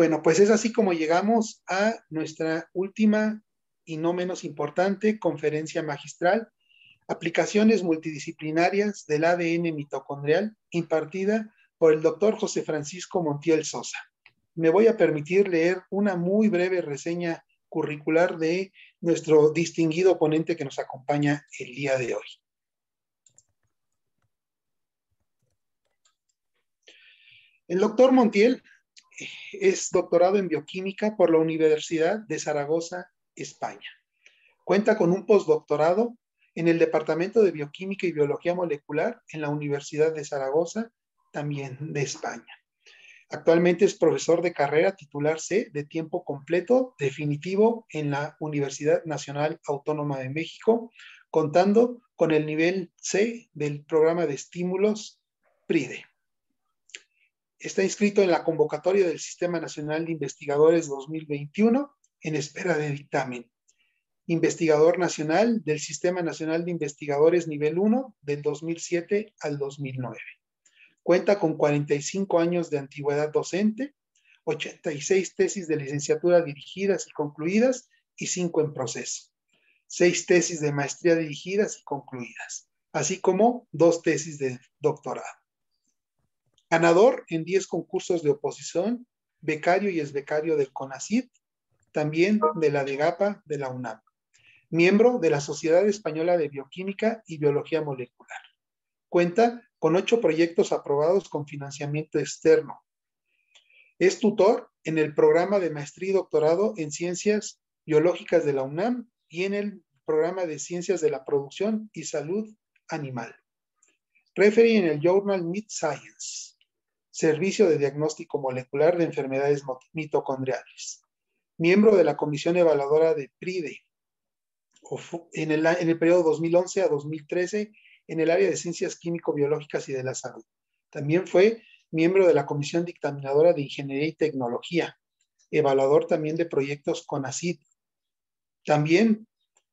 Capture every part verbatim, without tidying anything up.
Bueno, pues es así como llegamos a nuestra última y no menos importante conferencia magistral, Aplicaciones multidisciplinarias del A D N mitocondrial, impartida por el doctor José Francisco Montiel Sosa. Me voy a permitir leer una muy breve reseña curricular de nuestro distinguido ponente que nos acompaña el día de hoy. El doctor Montiel es doctorado en bioquímica por la Universidad de Zaragoza, España. Cuenta con un postdoctorado en el Departamento de Bioquímica y Biología Molecular en la Universidad de Zaragoza, también de España. Actualmente es profesor de carrera titular C de tiempo completo definitivo en la Universidad Nacional Autónoma de México, contando con el nivel C del programa de estímulos PRIDE. Está inscrito en la convocatoria del Sistema Nacional de Investigadores dos mil veintiuno en espera de dictamen. Investigador nacional del Sistema Nacional de Investigadores nivel uno del dos mil siete al dos mil nueve. Cuenta con cuarenta y cinco años de antigüedad docente, ochenta y seis tesis de licenciatura dirigidas y concluidas y cinco en proceso. seis tesis de maestría dirigidas y concluidas, así como dos tesis de doctorado. Ganador en diez concursos de oposición, becario y exbecario del CONACYT, también de la DEGAPA de la UNAM. Miembro de la Sociedad Española de Bioquímica y Biología Molecular. Cuenta con ocho proyectos aprobados con financiamiento externo. Es tutor en el programa de maestría y doctorado en Ciencias Biológicas de la UNAM y en el programa de Ciencias de la Producción y Salud Animal. Referee en el Journal Mid Science. Servicio de Diagnóstico Molecular de Enfermedades Mitocondriales. Miembro de la Comisión Evaluadora de PRIDE en el, en el periodo dos mil once a dos mil trece en el área de Ciencias Químico-Biológicas y de la Salud. También fue miembro de la Comisión Dictaminadora de Ingeniería y Tecnología, evaluador también de proyectos CONACYT. También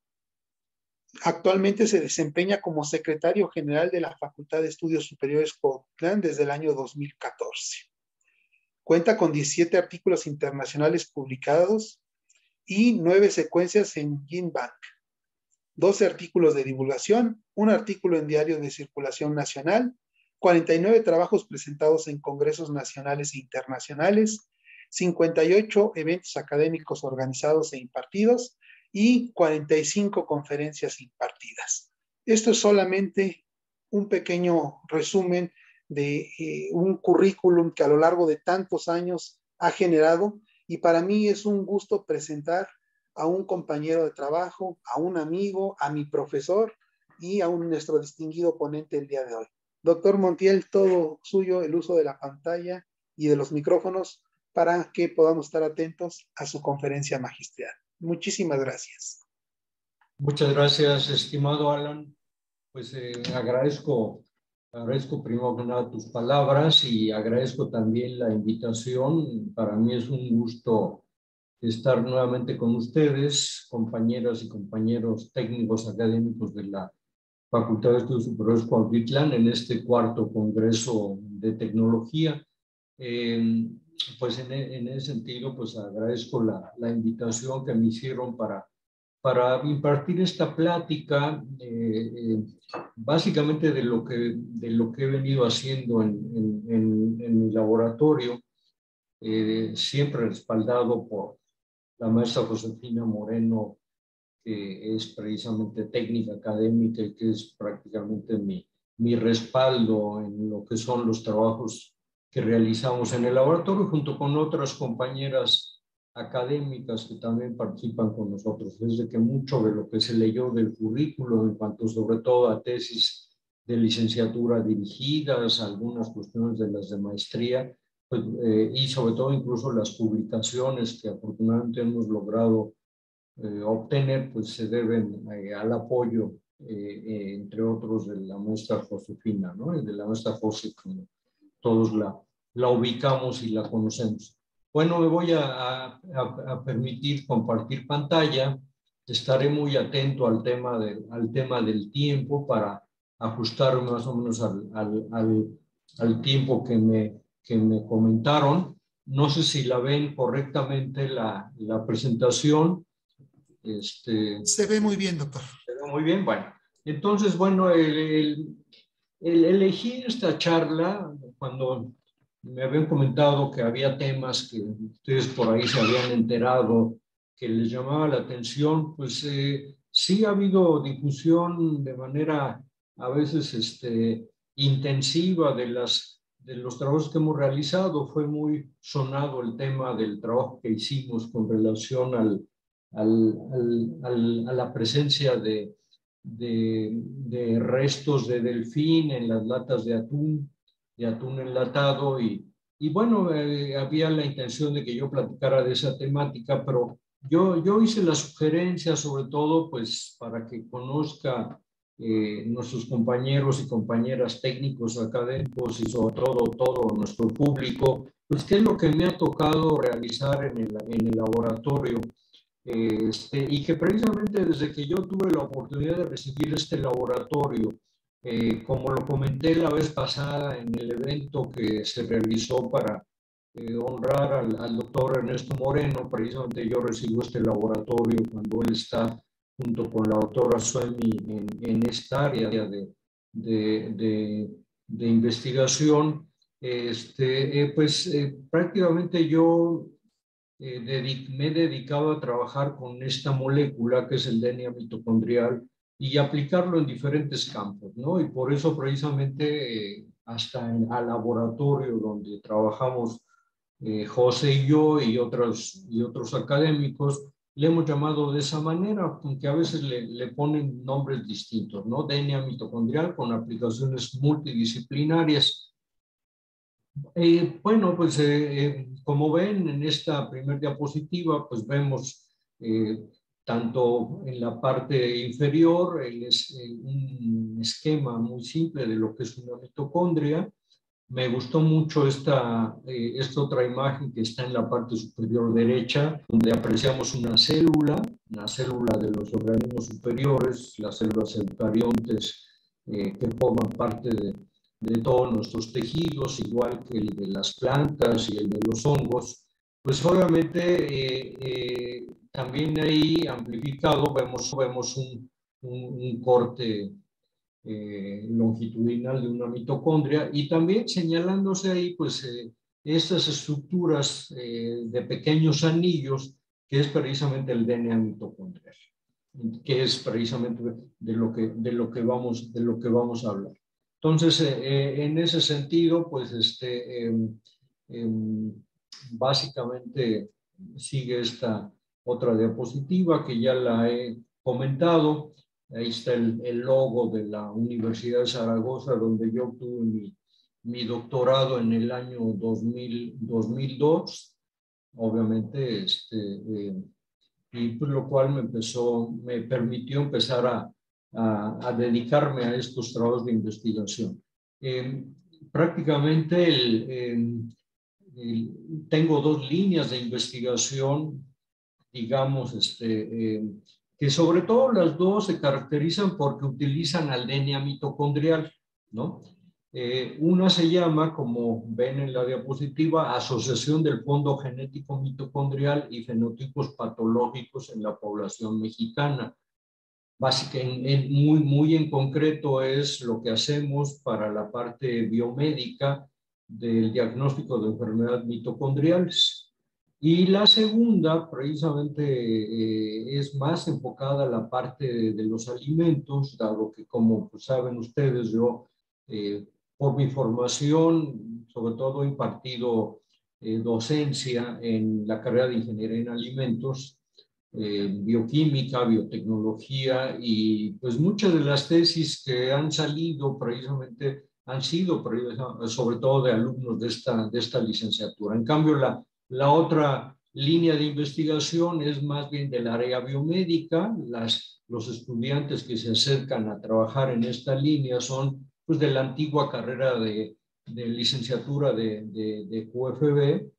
actualmente se desempeña como secretario general de la Facultad de Estudios Superiores Cuauhtlán desde el año dos mil catorce. Cuenta con diecisiete artículos internacionales publicados y nueve secuencias en GenBank, doce artículos de divulgación, un artículo en diario de circulación nacional, cuarenta y nueve trabajos presentados en congresos nacionales e internacionales, cincuenta y ocho eventos académicos organizados e impartidos y cuarenta y cinco conferencias impartidas. Esto es solamente un pequeño resumen de eh, un currículum que a lo largo de tantos años ha generado, y para mí es un gusto presentar a un compañero de trabajo, a un amigo, a mi profesor y a un, nuestro distinguido ponente el día de hoy. Doctor Montiel, todo suyo, el uso de la pantalla y de los micrófonos para que podamos estar atentos a su conferencia magistral. Muchísimas gracias. Muchas gracias, estimado Alan. Pues eh, agradezco, agradezco primero que nada tus palabras y agradezco también la invitación. Para mí es un gusto estar nuevamente con ustedes, compañeras y compañeros técnicos académicos de la Facultad de Estudios Superiores Cuauhtlán en este cuarto Congreso de Tecnología. Eh, pues en, en ese sentido, pues agradezco la, la invitación que me hicieron para, para impartir esta plática, eh, eh, básicamente de lo, que, de lo que he venido haciendo en, en, en, en mi laboratorio, eh, siempre respaldado por la maestra Josefina Moreno, que es precisamente técnica académica y que es prácticamente mi, mi respaldo en lo que son los trabajos que realizamos en el laboratorio, junto con otras compañeras académicas que también participan con nosotros. Desde que mucho de lo que se leyó del currículo, en cuanto sobre todo a tesis de licenciatura dirigidas, algunas cuestiones de las de maestría, pues, eh, y sobre todo incluso las publicaciones que afortunadamente hemos logrado eh, obtener, pues se deben eh, al apoyo, eh, eh, entre otros, de la maestra Josefina, ¿no? Y de la maestra José, como todos la, la ubicamos y la conocemos. Bueno, me voy a, a, a permitir compartir pantalla. Estaré muy atento al tema, de, al tema del tiempo para ajustar más o menos al, al, al, al tiempo que me, que me comentaron. no sé si la ven correctamente la, la presentación. Este, Se ve muy bien, doctor. Se ve muy bien, bueno. Entonces, bueno, el, el, el elegir esta charla, cuando me habían comentado que había temas que ustedes por ahí se habían enterado, que les llamaba la atención, pues eh, sí ha habido difusión de manera a veces este, intensiva de, las, de los trabajos que hemos realizado. Fue muy sonado el tema del trabajo que hicimos con relación al, al, al, al, a la presencia de, de, de restos de delfín en las latas de atún, de atún enlatado, y, y bueno, eh, había la intención de que yo platicara de esa temática, pero yo, yo hice la sugerencia sobre todo pues para que conozca eh, nuestros compañeros y compañeras técnicos, académicos y sobre todo todo nuestro público, pues qué es lo que me ha tocado realizar en el, en el laboratorio. Este, y que precisamente desde que yo tuve la oportunidad de recibir este laboratorio, eh, como lo comenté la vez pasada en el evento que se realizó para eh, honrar al, al doctor Ernesto Moreno, precisamente yo recibo este laboratorio cuando él está junto con la doctora Suemi en, en esta área de, de, de, de investigación. Este, eh, pues eh, prácticamente yo eh, dedic me he dedicado a trabajar con esta molécula que es el D N A mitocondrial y aplicarlo en diferentes campos, ¿no? Y por eso precisamente eh, hasta en, al laboratorio donde trabajamos eh, José y yo y otros, y otros académicos, le hemos llamado de esa manera, aunque a veces le, le ponen nombres distintos, ¿no? D N A mitocondrial con aplicaciones multidisciplinarias. Eh, bueno, pues eh, eh, como ven en esta primera diapositiva, pues vemos eh, tanto en la parte inferior el es, eh, un esquema muy simple de lo que es una mitocondria. Me gustó mucho esta, eh, esta otra imagen que está en la parte superior derecha, donde apreciamos una célula, una célula de los organismos superiores, las células eucariontes eh, que forman parte de, de todos nuestros tejidos, igual que el de las plantas y el de los hongos. Pues obviamente eh, eh, también ahí amplificado vemos, vemos un, un, un corte eh, longitudinal de una mitocondria, y también señalándose ahí pues eh, estas estructuras eh, de pequeños anillos que es precisamente el D N A mitocondrial, que es precisamente de lo que, de lo que, vamos, de lo que vamos a hablar. Entonces, eh, en ese sentido, pues este, eh, eh, básicamente sigue esta otra diapositiva que ya la he comentado. Ahí está el, el logo de la Universidad de Zaragoza, donde yo obtuve mi, mi doctorado en el año dos mil, dos mil dos, obviamente, este, eh, y pues lo cual me, empezó, me permitió empezar a, a, a dedicarme a estos trabajos de investigación. Eh, prácticamente el, el, el, tengo dos líneas de investigación, digamos, este, eh, que sobre todo las dos se caracterizan porque utilizan al D N A mitocondrial, ¿no? Eh, una se llama, como ven en la diapositiva, Asociación del Fondo Genético Mitocondrial y Fenotipos Patológicos en la Población Mexicana. Básicamente, en, en, muy, muy en concreto es lo que hacemos para la parte biomédica del diagnóstico de enfermedades mitocondriales. Y la segunda, precisamente, eh, es más enfocada a la parte de, de los alimentos, dado que, como pues, saben ustedes, yo, eh, por mi formación, sobre todo he impartido eh, docencia en la carrera de Ingeniería en Alimentos, eh, bioquímica, biotecnología, y pues muchas de las tesis que han salido precisamente han sido sobre todo de alumnos de esta, de esta licenciatura. En cambio, la La otra línea de investigación es más bien del área biomédica. Las, los estudiantes que se acercan a trabajar en esta línea son pues, de la antigua carrera de, de licenciatura de, de, de Q F B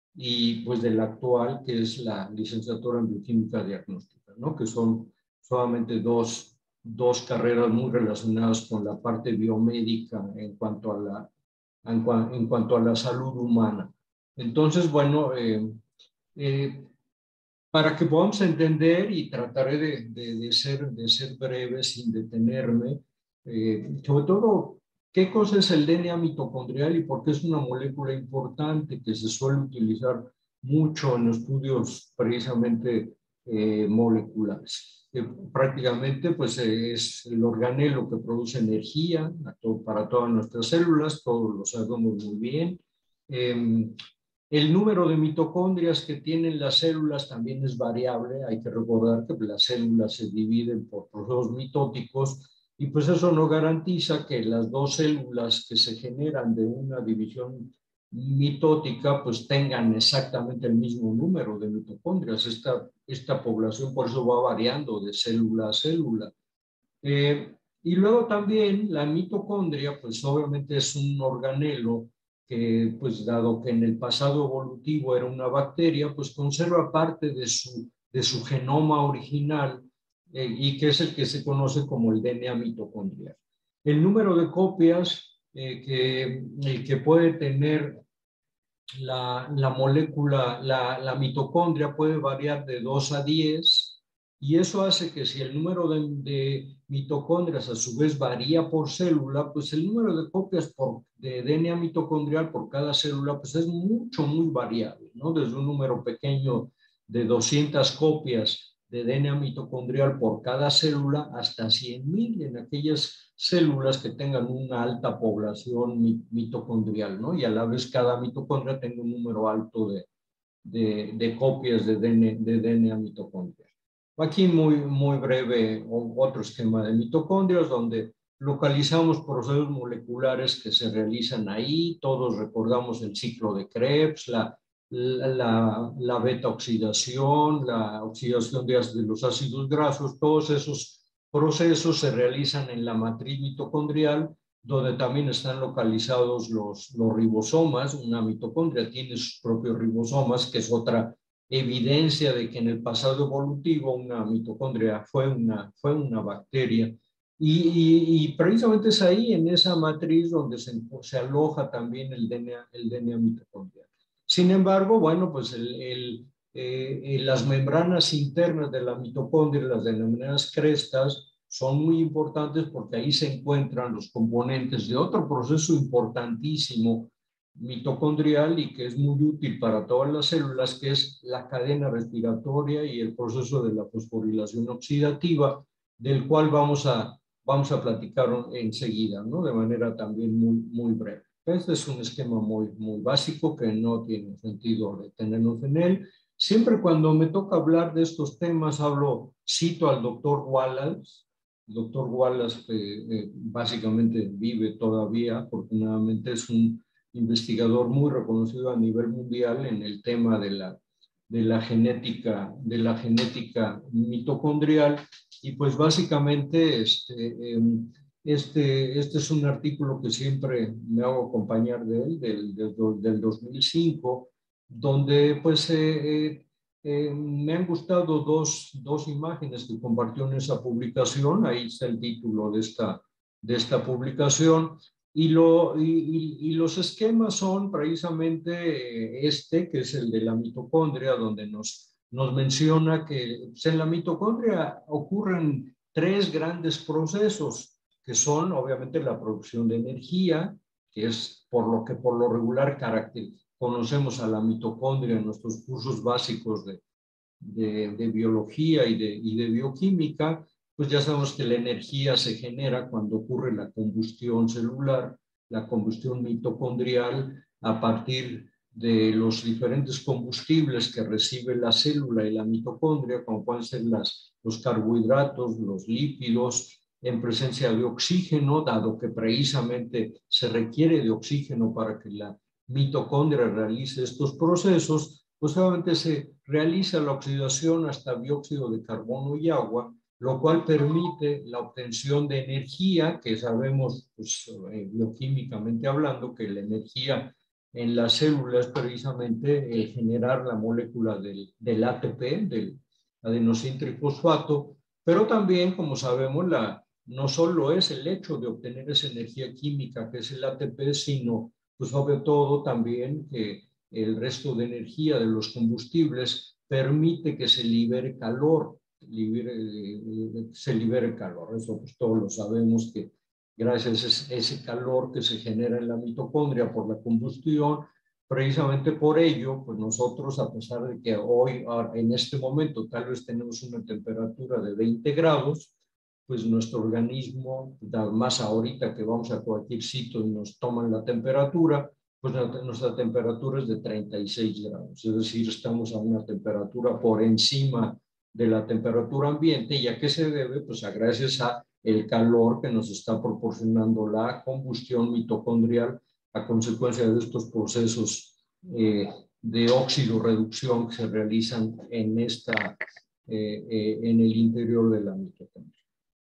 y pues de la actual, que es la licenciatura en bioquímica diagnóstica, ¿no? Que son solamente dos, dos carreras muy relacionadas con la parte biomédica en cuanto a la, en, en cuanto a la salud humana. Entonces, bueno, eh, eh, para que podamos entender, y trataré de, de, de, ser, de ser breve sin detenerme, eh, sobre todo, ¿qué cosa es el D N A mitocondrial y por qué es una molécula importante que se suele utilizar mucho en estudios precisamente eh, moleculares? Eh, prácticamente pues, eh, es el organelo que produce energía to para todas nuestras células, todos lo sabemos muy bien. Eh, el número de mitocondrias que tienen las células también es variable. Hay que recordar que las células se dividen por procesos mitóticos y pues eso no garantiza que las dos células que se generan de una división mitótica pues tengan exactamente el mismo número de mitocondrias. Esta, esta población por eso va variando de célula a célula. Eh, y luego también la mitocondria, pues obviamente es un organelo que, pues dado que en el pasado evolutivo era una bacteria, pues conserva parte de su, de su genoma original eh, y que es el que se conoce como el D N A mitocondrial. El número de copias eh, que, eh, que puede tener la, la molécula, la, la mitocondria puede variar de dos a diez y eso hace que si el número de, de mitocondrias a su vez varía por célula, pues el número de copias por, de D N A mitocondrial por cada célula pues es mucho, muy variable, ¿no? Desde un número pequeño de doscientas copias de D N A mitocondrial por cada célula hasta cien mil en aquellas células que tengan una alta población mitocondrial, ¿no? Y a la vez cada mitocondria tenga un número alto de, de, de copias de D N A, de D N A mitocondrial. Aquí muy, muy breve otro esquema de mitocondrias donde localizamos procesos moleculares que se realizan ahí. Todos recordamos el ciclo de Krebs, la, la, la, la beta oxidación, la oxidación de, de los ácidos grasos, todos esos procesos se realizan en la matriz mitocondrial, donde también están localizados los, los ribosomas. Una mitocondria tiene sus propios ribosomas, que es otra evidencia de que en el pasado evolutivo una mitocondria fue una, fue una bacteria. Y, y, y precisamente es ahí, en esa matriz, donde se, se aloja también el D N A, el D N A mitocondrial. Sin embargo, bueno, pues el, el, eh, las membranas internas de la mitocondria, las denominadas crestas, son muy importantes porque ahí se encuentran los componentes de otro proceso importantísimo mitocondrial y que es muy útil para todas las células, que es la cadena respiratoria y el proceso de la fosforilación oxidativa, del cual vamos a, vamos a platicar enseguida, ¿no? De manera también muy, muy breve. Este es un esquema muy, muy básico que no tiene sentido detenernos en él. Siempre cuando me toca hablar de estos temas, hablo, cito al doctor Wallace. El doctor Wallace eh, eh, básicamente vive todavía, afortunadamente es un investigador muy reconocido a nivel mundial en el tema de la, de la genética, de la genética mitocondrial. Y pues básicamente este, este, este es un artículo que siempre me hago acompañar de él, del, del, del dos mil cinco, donde pues eh, eh, me han gustado dos, dos imágenes que compartió en esa publicación. Ahí está el título de esta, de esta publicación. Y, lo, y, y, los esquemas son precisamente este, que es el de la mitocondria, donde nos, nos menciona que pues, en la mitocondria ocurren tres grandes procesos, que son obviamente la producción de energía, que es por lo que por lo regular carácter, conocemos a la mitocondria en nuestros cursos básicos de, de, de biología y de, y de bioquímica. Pues ya sabemos que la energía se genera cuando ocurre la combustión celular, la combustión mitocondrial, a partir de los diferentes combustibles que recibe la célula y la mitocondria, como pueden ser las, los carbohidratos, los lípidos, en presencia de oxígeno, dado que precisamente se requiere de oxígeno para que la mitocondria realice estos procesos, pues obviamente se realiza la oxidación hasta dióxido de carbono y agua, lo cual permite la obtención de energía, que sabemos, pues, eh, bioquímicamente hablando, que la energía en las células es precisamente el generar la molécula del, del A T P, del adenosín trifosfato, pero también, como sabemos, la, no solo es el hecho de obtener esa energía química que es el A T P, sino, pues, sobre todo también que el resto de energía de los combustibles permite que se libere calor, libere, se libere calor. Eso pues todos lo sabemos, que gracias a ese calor que se genera en la mitocondria por la combustión, precisamente por ello, pues nosotros, a pesar de que hoy, en este momento, tal vez tenemos una temperatura de veinte grados, pues nuestro organismo, más ahorita que vamos a cualquier sitio y nos toman la temperatura, pues nuestra temperatura es de treinta y seis grados, es decir, estamos a una temperatura por encima de la temperatura ambiente. ¿Y a qué se debe? Pues a gracias a el calor que nos está proporcionando la combustión mitocondrial a consecuencia de estos procesos eh, de oxidorreducción que se realizan en, esta, eh, eh, en el interior de la mitocondria.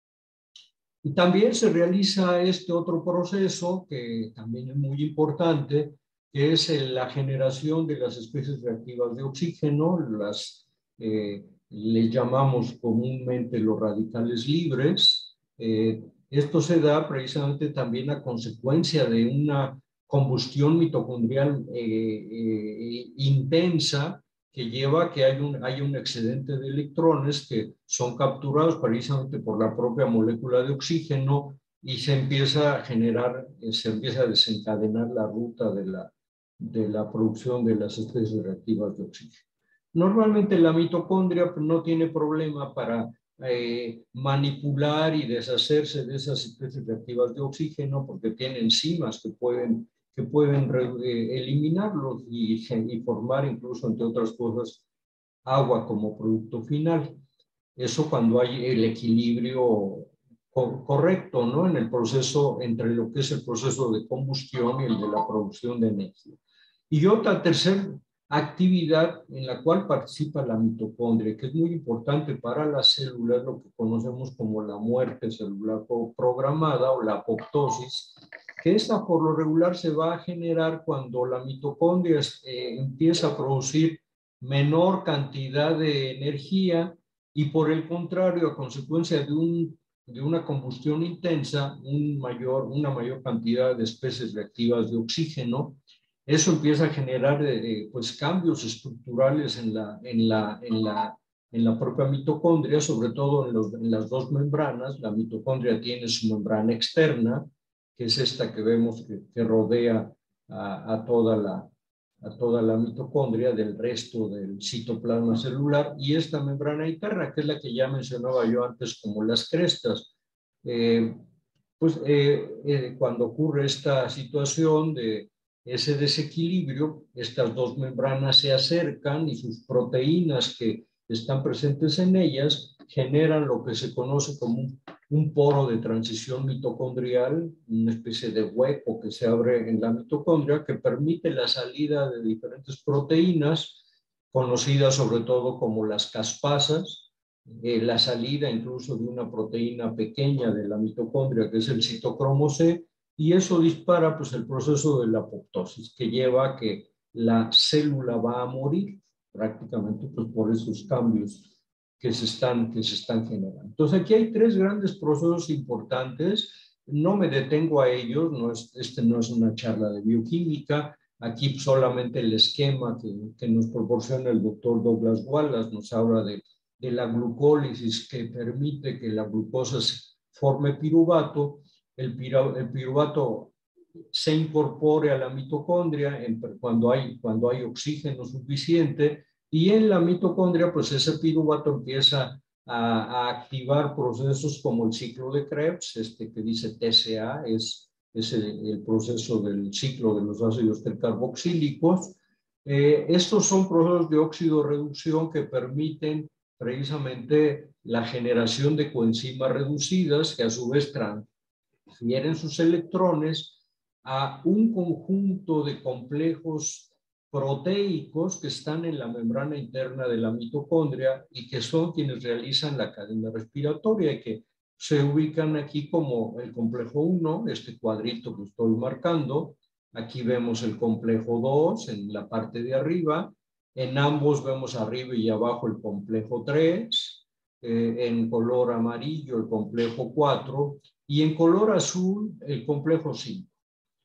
Y también se realiza este otro proceso que también es muy importante, que es la generación de las especies reactivas de oxígeno, las eh, le llamamos comúnmente los radicales libres. Eh, esto se da precisamente también a consecuencia de una combustión mitocondrial eh, eh, intensa, que lleva a que hay un, hay un excedente de electrones que son capturados precisamente por la propia molécula de oxígeno y se empieza a generar, se empieza a desencadenar la ruta de la, de la producción de las especies reactivas de oxígeno. Normalmente la mitocondria no tiene problema para eh, manipular y deshacerse de esas especies reactivas de oxígeno porque tiene enzimas que pueden que pueden eh, eliminarlos y, y formar incluso, entre otras cosas, agua como producto final. Eso cuando hay el equilibrio co correcto, ¿no? En el proceso, entre lo que es el proceso de combustión y el de la producción de energía. Y otra tercera actividad en la cual participa la mitocondria, que es muy importante para las células, lo que conocemos como la muerte celular programada o la apoptosis, que esta por lo regular se va a generar cuando la mitocondria eh, empieza a producir menor cantidad de energía y por el contrario, a consecuencia de, un, de una combustión intensa, un mayor, una mayor cantidad de especies reactivas de oxígeno. Eso empieza a generar eh, pues, cambios estructurales en la, en, la, en, la, en la propia mitocondria, sobre todo en, los, en las dos membranas. La mitocondria tiene su membrana externa, que es esta que vemos que, que rodea a, a, toda la, a toda la mitocondria del resto del citoplasma celular, y esta membrana interna, que es la que ya mencionaba yo antes como las crestas. Eh, pues eh, eh, cuando ocurre esta situación de ese desequilibrio, estas dos membranas se acercan y sus proteínas que están presentes en ellas generan lo que se conoce como un, un poro de transición mitocondrial, una especie de hueco que se abre en la mitocondria que permite la salida de diferentes proteínas, conocidas sobre todo como las caspasas, eh, la salida incluso de una proteína pequeña de la mitocondria que es el citocromo C, y eso dispara pues, el proceso de la apoptosis, que lleva a que la célula va a morir prácticamente pues, por esos cambios que se, están, que se están generando. Entonces aquí hay tres grandes procesos importantes, no me detengo a ellos, no es, este no es una charla de bioquímica, aquí solamente el esquema que, que nos proporciona el doctor Douglas Wallace nos habla de, de la glucólisis que permite que la glucosa forme piruvato. El, el piruvato se incorpore a la mitocondria en, cuando, hay, cuando hay oxígeno suficiente, y en la mitocondria pues ese piruvato empieza a, a activar procesos como el ciclo de Krebs, este que dice T C A, es, es el, el proceso del ciclo de los ácidos tercarboxílicos. Eh, estos son procesos de oxidorreducción que permiten precisamente la generación de coenzimas reducidas que a su vez transfieren sus electrones a un conjunto de complejos proteicos que están en la membrana interna de la mitocondria y que son quienes realizan la cadena respiratoria y que se ubican aquí como el complejo uno, este cuadrito que estoy marcando. Aquí vemos el complejo dos en la parte de arriba. En ambos vemos arriba y abajo el complejo tres. Eh, en color amarillo el complejo cuatro y en color azul el complejo cinco.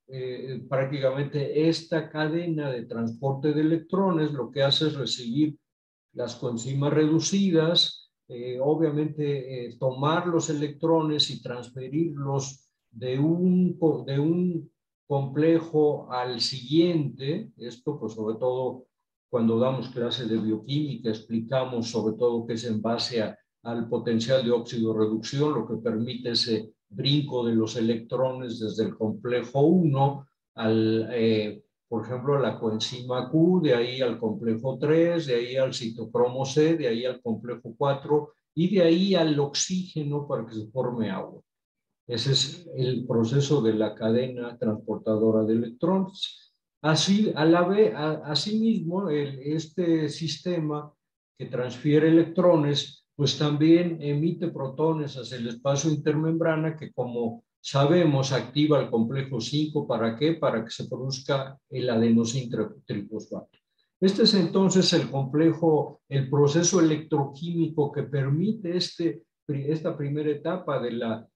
eh, prácticamente esta cadena de transporte de electrones lo que hace es recibir las coenzimas reducidas, eh, obviamente eh, tomar los electrones y transferirlos de un, de un complejo al siguiente. Esto pues sobre todo cuando damos clases de bioquímica explicamos sobre todo que es en base a, al potencial de óxido-reducción, lo que permite ese brinco de los electrones desde el complejo uno al, eh, por ejemplo, a la coenzima Q, de ahí al complejo tres, de ahí al citocromo C, de ahí al complejo cuatro y de ahí al oxígeno para que se forme agua. Ese es el proceso de la cadena transportadora de electrones. Así, a la vez, a, asimismo, el, este sistema que transfiere electrones, pues también emite protones hacia el espacio intermembrana que, como sabemos, activa el complejo cinco. ¿Para qué? Para que se produzca el adenosín-trifosfato. Este es entonces el complejo, el proceso electroquímico que permite este, esta primera etapa de la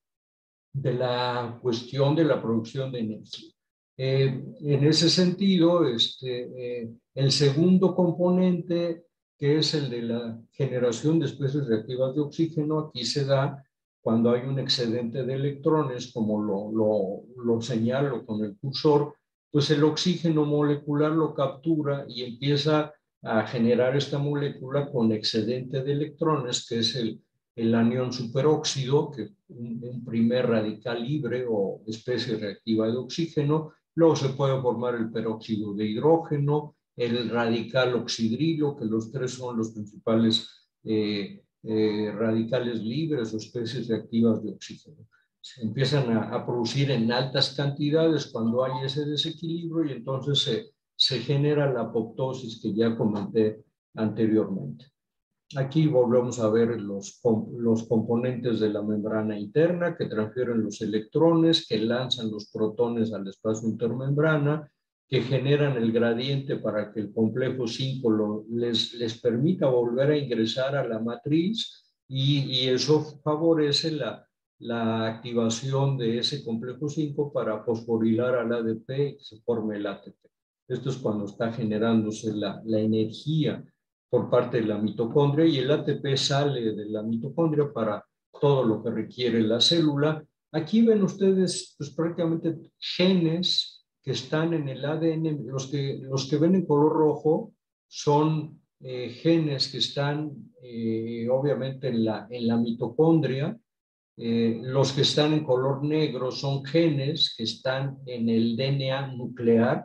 de la cuestión de la producción de energía. Eh, en ese sentido, este, eh, el segundo componente, que es el de la generación de especies reactivas de oxígeno, aquí se da cuando hay un excedente de electrones, como lo, lo, lo señalo con el cursor, pues el oxígeno molecular lo captura y empieza a generar esta molécula con excedente de electrones, que es el el anión superóxido, que es un, un primer radical libre o especie reactiva de oxígeno. Luego se puede formar el peróxido de hidrógeno, el radical oxidrilo, que los tres son los principales eh, eh, radicales libres o especies reactivas de oxígeno. Se empiezan a, a producir en altas cantidades cuando hay ese desequilibrio y entonces se, se genera la apoptosis que ya comenté anteriormente. Aquí volvemos a ver los, los componentes de la membrana interna que transfieren los electrones, que lanzan los protones al espacio intermembrana, que generan el gradiente para que el complejo cinco lo, les, les permita volver a ingresar a la matriz y, y eso favorece la, la activación de ese complejo cinco para fosforilar al A D P y que se forme el A T P. Esto es cuando está generándose la, la energía por parte de la mitocondria y el A T P sale de la mitocondria para todo lo que requiere la célula. Aquí ven ustedes pues, prácticamente genes que están en el A D N. Los que, los que ven en color rojo son eh, genes que están eh, obviamente en la, en la mitocondria. Eh, los que están en color negro son genes que están en el D N A nuclear.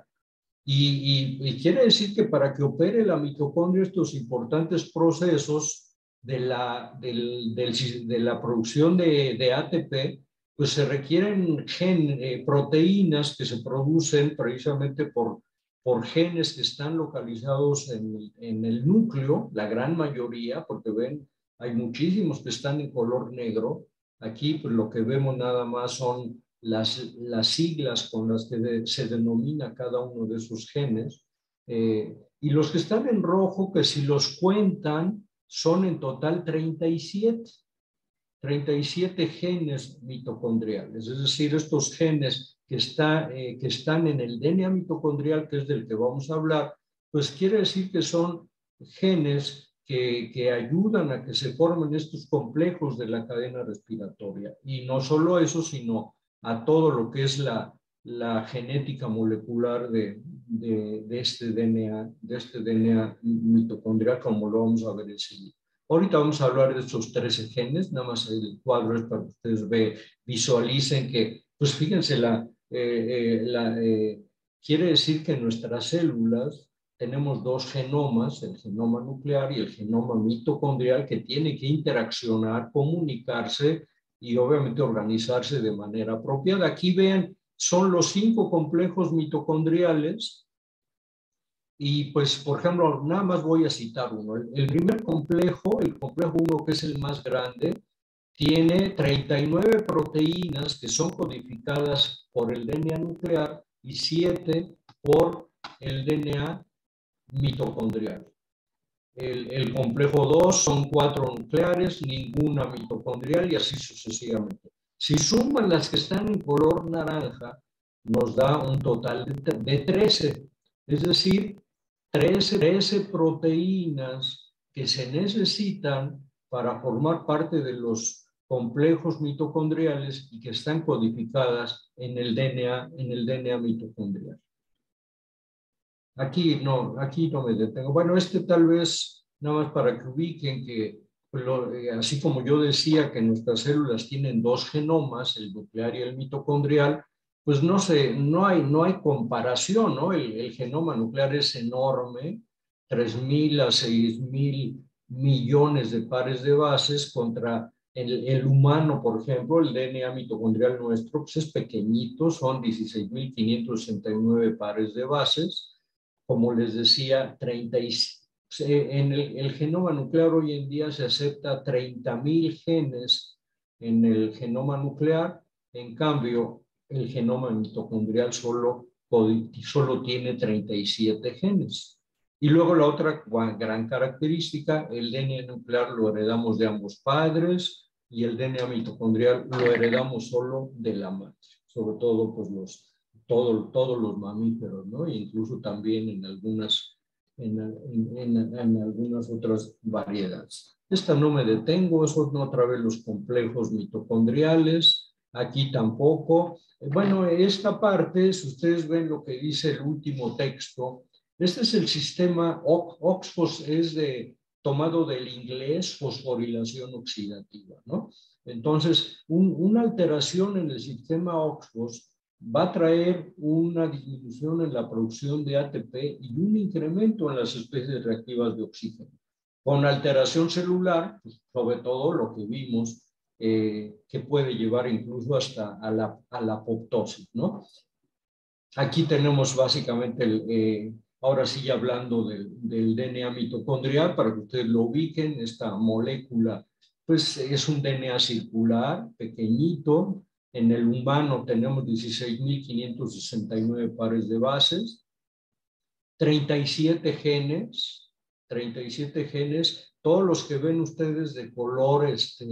Y, y, y quiere decir que para que opere la mitocondria estos importantes procesos de la, del, del, de la producción de, de A T P, pues se requieren gen, eh, proteínas que se producen precisamente por, por genes que están localizados en, en el núcleo, la gran mayoría, porque ven, hay muchísimos que están en color negro. Aquí pues, lo que vemos nada más son Las, las siglas con las que de, se denomina cada uno de esos genes, eh, y los que están en rojo, que si los cuentan, son en total treinta y siete, treinta y siete genes mitocondriales, es decir, estos genes que, está, eh, que están en el D N A mitocondrial, que es del que vamos a hablar, pues quiere decir que son genes que, que ayudan a que se formen estos complejos de la cadena respiratoria, y no solo eso, sino a todo lo que es la, la genética molecular de, de, de, este D N A, de este D N A mitocondrial, como lo vamos a ver enseguida. Ahorita vamos a hablar de estos trece genes, nada más el cuadro es para que ustedes ve, visualicen que, pues fíjense, la, eh, eh, la, eh, quiere decir que en nuestras células tenemos dos genomas, el genoma nuclear y el genoma mitocondrial, que tienen que interaccionar, comunicarse y obviamente organizarse de manera apropiada. Aquí vean, son los cinco complejos mitocondriales y pues, por ejemplo, nada más voy a citar uno. El, el primer complejo, el complejo uno, que es el más grande, tiene treinta y nueve proteínas que son codificadas por el D N A nuclear y siete por el D N A mitocondrial. El, el complejo dos son cuatro nucleares, ninguna mitocondrial y así sucesivamente. Si suman las que están en color naranja, nos da un total de, de trece, es decir, trece, trece proteínas que se necesitan para formar parte de los complejos mitocondriales y que están codificadas en el D N A, en el D N A mitocondrial. Aquí no, aquí no me detengo. Bueno, este tal vez, nada más para que ubiquen que, lo, eh, así como yo decía que nuestras células tienen dos genomas, el nuclear y el mitocondrial, pues no sé, no hay, no hay comparación, ¿no? El, el genoma nuclear es enorme, tres mil a seis mil millones de pares de bases contra el, el humano, por ejemplo, el D N A mitocondrial nuestro, pues es pequeñito, son dieciséis mil quinientos sesenta y nueve pares de bases. Como les decía, treinta y, en el, el genoma nuclear hoy en día se acepta treinta mil genes en el genoma nuclear, en cambio el genoma mitocondrial solo, solo tiene treinta y siete genes. Y luego la otra gran característica, el D N A nuclear lo heredamos de ambos padres y el D N A mitocondrial lo heredamos solo de la madre, sobre todo pues los Todo, todos los mamíferos, ¿no? E incluso también en algunas, en, en, en, en algunas otras variedades. Esta no me detengo, son otra vez los complejos mitocondriales, aquí tampoco. Bueno, esta parte, si ustedes ven lo que dice el último texto, este es el sistema O X P O S, es de, tomado del inglés, fosforilación oxidativa, ¿no? Entonces, un, una alteración en el sistema O X P O S va a traer una disminución en la producción de A T P y un incremento en las especies reactivas de oxígeno. Con alteración celular, pues, sobre todo lo que vimos, eh, que puede llevar incluso hasta a la, a la apoptosis, ¿no? Aquí tenemos básicamente, el, eh, ahora sí hablando del, del D N A mitocondrial, para que ustedes lo ubiquen, esta molécula, pues es un D N A circular, pequeñito. En el humano tenemos dieciséis mil quinientos sesenta y nueve pares de bases, treinta y siete genes, treinta y siete genes, todos los que ven ustedes de color, este,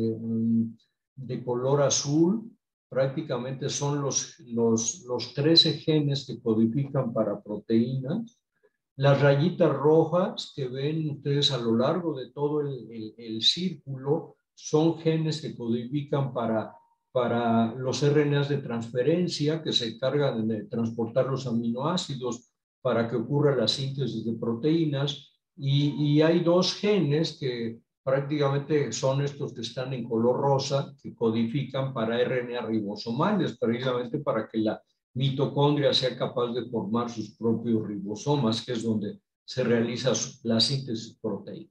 de color azul, prácticamente son los, los, los trece genes que codifican para proteínas. Las rayitas rojas que ven ustedes a lo largo de todo el, el, el círculo son genes que codifican para, para los R N As de transferencia que se encargan de transportar los aminoácidos para que ocurra la síntesis de proteínas. Y, y hay dos genes que prácticamente son estos que están en color rosa, que codifican para R N A ribosomales, precisamente para que la mitocondria sea capaz de formar sus propios ribosomas, que es donde se realiza la síntesis proteica.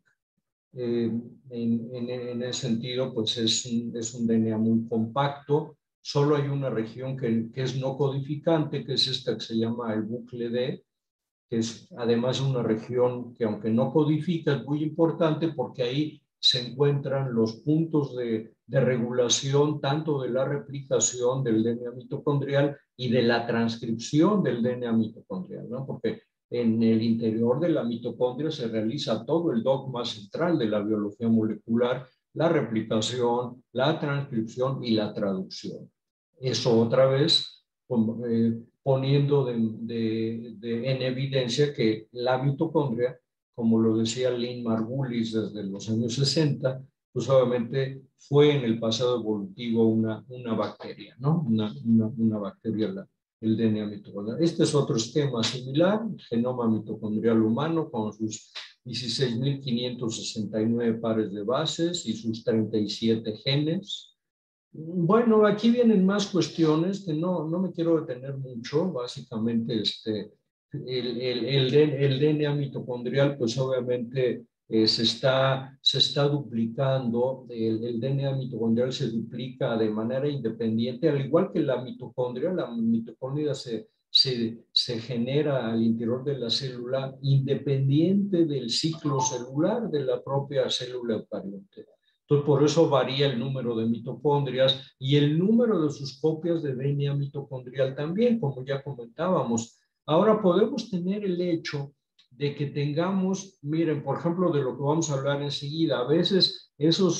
Eh, en, en, en ese sentido, pues es un, es un D N A muy compacto. Solo hay una región que, que es no codificante, que es esta que se llama el bucle D, que es además una región que, aunque no codifica, es muy importante porque ahí se encuentran los puntos de, de regulación tanto de la replicación del D N A mitocondrial y de la transcripción del D N A mitocondrial, ¿no? Porque en el interior de la mitocondria se realiza todo el dogma central de la biología molecular, la replicación, la transcripción y la traducción. Eso otra vez, eh, poniendo de, de, de, en evidencia que la mitocondria, como lo decía Lynn Margulis desde los años sesenta, pues obviamente fue en el pasado evolutivo una, una bacteria, ¿no? Una, una, una bacteria, la, el D N A mitocondrial. Este es otro esquema similar, el genoma mitocondrial humano con sus dieciséis mil quinientos sesenta y nueve pares de bases y sus treinta y siete genes. Bueno, aquí vienen más cuestiones que no, no me quiero detener mucho. Básicamente, este, el, el, el, el D N A mitocondrial, pues obviamente eh, se, está, se está duplicando. El, el D N A mitocondrial se duplica de manera independiente, al igual que la mitocondria. La mitocondria se, se, se genera al interior de la célula independiente del ciclo celular de la propia célula eucarionte. Entonces, por eso varía el número de mitocondrias y el número de sus copias de D N A mitocondrial también, como ya comentábamos. Ahora podemos tener el hecho de que tengamos, miren, por ejemplo, de lo que vamos a hablar enseguida, a veces esos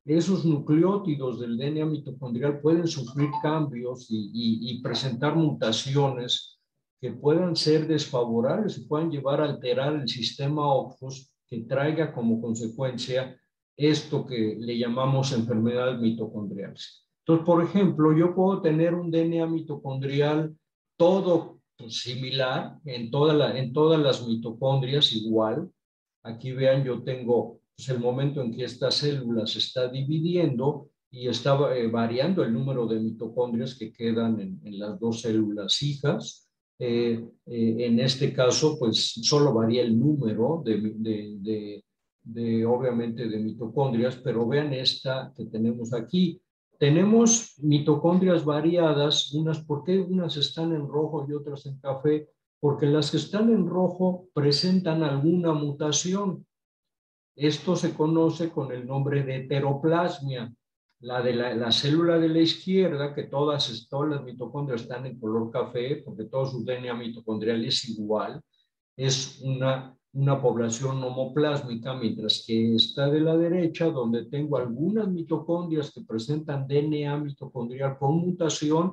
esos nucleótidos del D N A mitocondrial pueden sufrir cambios y, y, y presentar mutaciones que puedan ser desfavorables y puedan llevar a alterar el sistema ópticos, que traiga como consecuencia esto que le llamamos enfermedades mitocondriales. Entonces, por ejemplo, yo puedo tener un D N A mitocondrial todo pues, similar en, toda la, en todas las mitocondrias igual. Aquí vean, yo tengo pues, el momento en que esta célula se está dividiendo y está eh, variando el número de mitocondrias que quedan en, en las dos células hijas. Eh, eh, en este caso, pues solo varía el número de, de, de, de, obviamente, de mitocondrias, pero vean esta que tenemos aquí. Tenemos mitocondrias variadas, unas, ¿por qué unas están en rojo y otras en café? Porque las que están en rojo presentan alguna mutación. Esto se conoce con el nombre de heteroplasmia. La de la, la célula de la izquierda, que todas, todas las mitocondrias están en color café, porque todo su D N A mitocondrial es igual, es una, una población homoplásmica, mientras que esta de la derecha, donde tengo algunas mitocondrias que presentan D N A mitocondrial con mutación,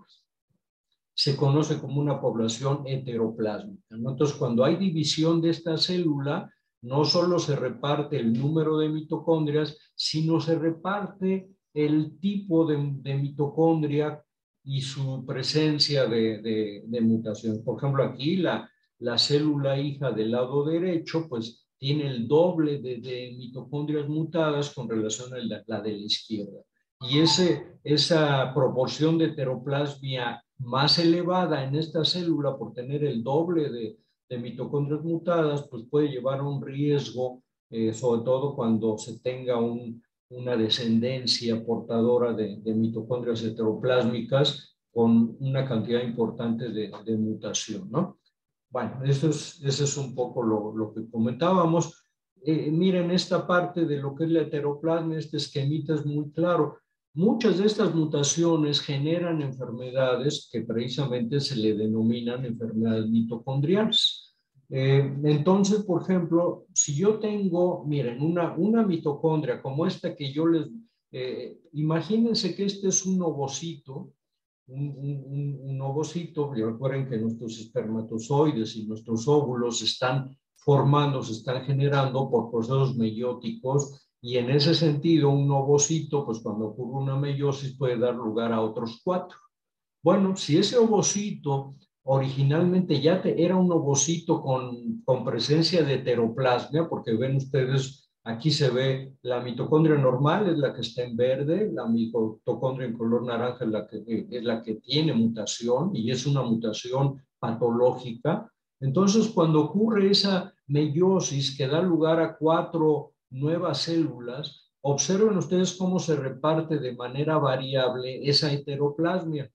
se conoce como una población heteroplásmica, ¿no? Entonces, cuando hay división de esta célula, no solo se reparte el número de mitocondrias, sino se reparte el tipo de, de mitocondria y su presencia de, de, de mutación. Por ejemplo, aquí la, la célula hija del lado derecho, pues tiene el doble de, de mitocondrias mutadas con relación a la, la de la izquierda. Y ese, esa proporción de heteroplasmia más elevada en esta célula por tener el doble de, de mitocondrias mutadas, pues puede llevar a un riesgo, eh, sobre todo cuando se tenga un, una descendencia portadora de, de mitocondrias heteroplásmicas con una cantidad importante de, de mutación, ¿no? Bueno, eso es, eso es un poco lo, lo que comentábamos. Eh, miren esta parte de lo que es la heteroplasmia, este esquemita es muy claro. Muchas de estas mutaciones generan enfermedades que precisamente se le denominan enfermedades mitocondriales. Eh, entonces, por ejemplo, si yo tengo, miren, una, una mitocondria como esta que yo les... Eh, imagínense que este es un ovocito, un, un, un ovocito, y recuerden que nuestros espermatozoides y nuestros óvulos están formando, se están generando por procesos meióticos. Y en ese sentido, un ovocito, pues cuando ocurre una meiosis puede dar lugar a otros cuatro. Bueno, si ese ovocito originalmente ya te, era un ovocito con, con presencia de heteroplasmia, porque ven ustedes, aquí se ve la mitocondria normal, es la que está en verde, la mitocondria en color naranja es la que, es la que tiene mutación y es una mutación patológica. Entonces, cuando ocurre esa meiosis que da lugar a cuatro nuevas células, observen ustedes cómo se reparte de manera variable esa heteroplasmia.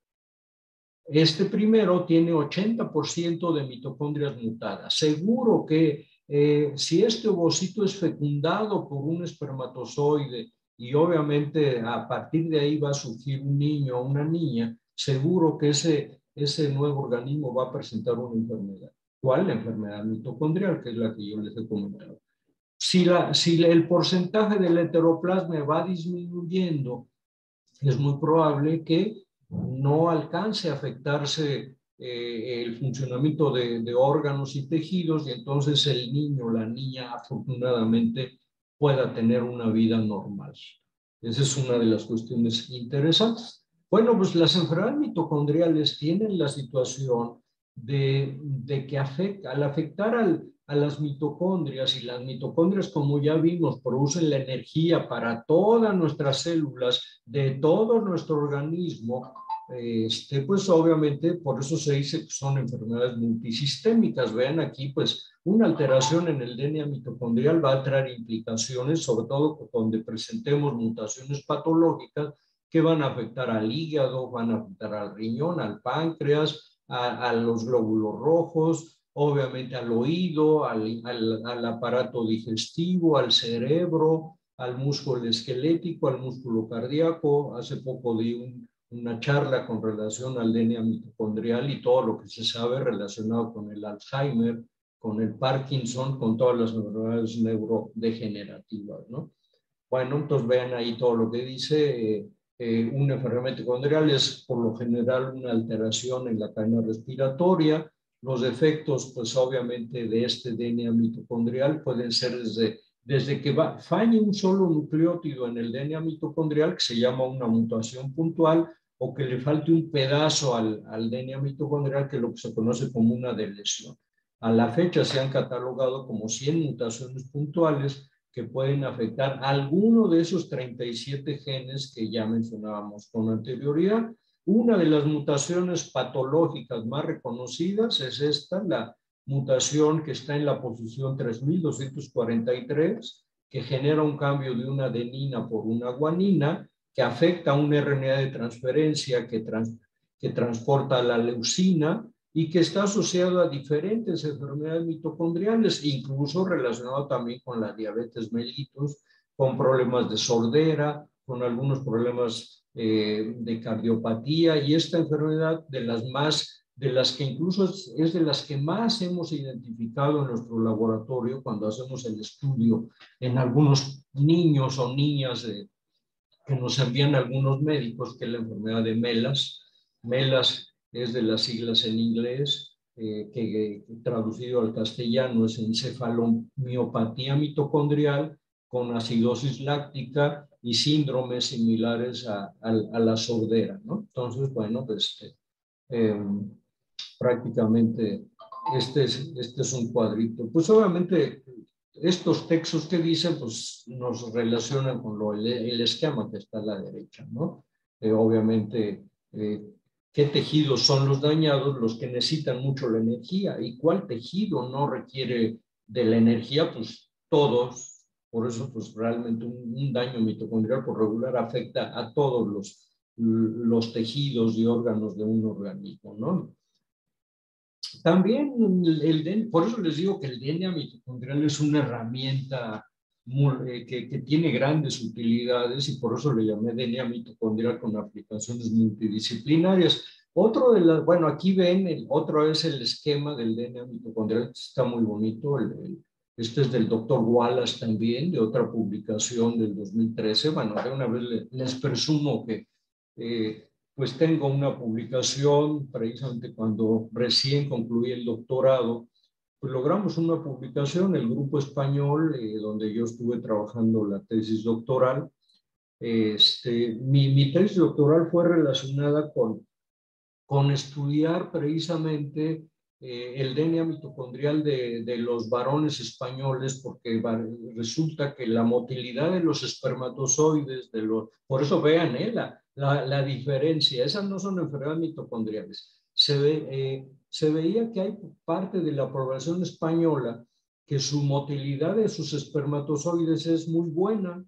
Este primero tiene ochenta por ciento de mitocondrias mutadas. Seguro que eh, si este ovocito es fecundado por un espermatozoide y obviamente a partir de ahí va a surgir un niño o una niña, seguro que ese, ese nuevo organismo va a presentar una enfermedad. ¿Cuál? La enfermedad mitocondrial, que es la que yo les he comentado. Si, la, si el porcentaje del heteroplasma va disminuyendo, es muy probable que no alcance a afectarse eh, el funcionamiento de, de órganos y tejidos y entonces el niño o la niña afortunadamente pueda tener una vida normal. Esa es una de las cuestiones interesantes. Bueno, pues las enfermedades mitocondriales tienen la situación de, de que afecta, al afectar al, a las mitocondrias, y las mitocondrias, como ya vimos, producen la energía para todas nuestras células de todo nuestro organismo, este, pues obviamente por eso se dice que son enfermedades multisistémicas. Vean aquí, pues una alteración en el D N A mitocondrial va a traer implicaciones, sobre todo donde presentemos mutaciones patológicas que van a afectar al hígado, van a afectar al riñón, al páncreas, a, a los glóbulos rojos, obviamente al oído, al, al, al aparato digestivo, al cerebro, al músculo esquelético, al músculo cardíaco. Hace poco di un, una charla con relación al D N A mitocondrial y todo lo que se sabe relacionado con el Alzheimer, con el Parkinson, con todas las enfermedades neurodegenerativas, ¿no? Bueno, entonces vean ahí todo lo que dice. Eh, eh, una enfermedad mitocondrial es por lo general una alteración en la cadena respiratoria. Los efectos, pues obviamente, de este D N A mitocondrial pueden ser desde, desde que va, falle un solo nucleótido en el D N A mitocondrial, que se llama una mutación puntual, o que le falte un pedazo al, al D N A mitocondrial, que es lo que se conoce como una deleción. A la fecha se han catalogado como cien mutaciones puntuales que pueden afectar a alguno de esos treinta y siete genes que ya mencionábamos con anterioridad. Una de las mutaciones patológicas más reconocidas es esta, la mutación que está en la posición tres mil doscientos cuarenta y tres, que genera un cambio de una adenina por una guanina, que afecta a un R N A de transferencia que, trans, que transporta la leucina y que está asociado a diferentes enfermedades mitocondriales, incluso relacionado también con la diabetes mellitus, con problemas de sordera, con algunos problemas eh, de cardiopatía, y esta enfermedad de las más, de las que incluso es, es de las que más hemos identificado en nuestro laboratorio cuando hacemos el estudio en algunos niños o niñas de, que nos envían algunos médicos, que es la enfermedad de MELAS. MELAS es de las siglas en inglés, eh, que, que traducido al castellano es encefalomiopatía mitocondrial con acidosis láctica y síndromes similares a, a, a la sordera, ¿no? Entonces, bueno, pues eh, prácticamente este es, este es un cuadrito. Pues obviamente estos textos que dicen, pues nos relacionan con lo, el, el esquema que está a la derecha, ¿no? Eh, obviamente, eh, ¿qué tejidos son los dañados? Los que necesitan mucho la energía. ¿Y cuál tejido no requiere de la energía? Pues todos. Por eso, pues realmente un, un daño mitocondrial por regular afecta a todos los, los tejidos y órganos de un organismo, ¿no? También, el, el, por eso les digo que el D N A mitocondrial es una herramienta muy, eh, que, que tiene grandes utilidades, y por eso le llamé D N A mitocondrial con aplicaciones multidisciplinarias. Otro de las, bueno, aquí ven, el otro es el esquema del D N A mitocondrial, está muy bonito. El, el, este es del doctor Wallace también, de otra publicación del dos mil trece. Bueno, de una vez les, les presumo que eh, pues tengo una publicación precisamente cuando recién concluí el doctorado. Pues logramos una publicación, el grupo español, eh, donde yo estuve trabajando la tesis doctoral. Este, mi, mi tesis doctoral fue relacionada con, con estudiar precisamente eh, el D N A mitocondrial de, de los varones españoles, porque resulta que la motilidad de los espermatozoides, de los, por eso vean eh, la, la, la diferencia, esas no son enfermedades mitocondriales. Se, ve, eh, se veía que hay parte de la población española que su motilidad de sus espermatozoides es muy buena,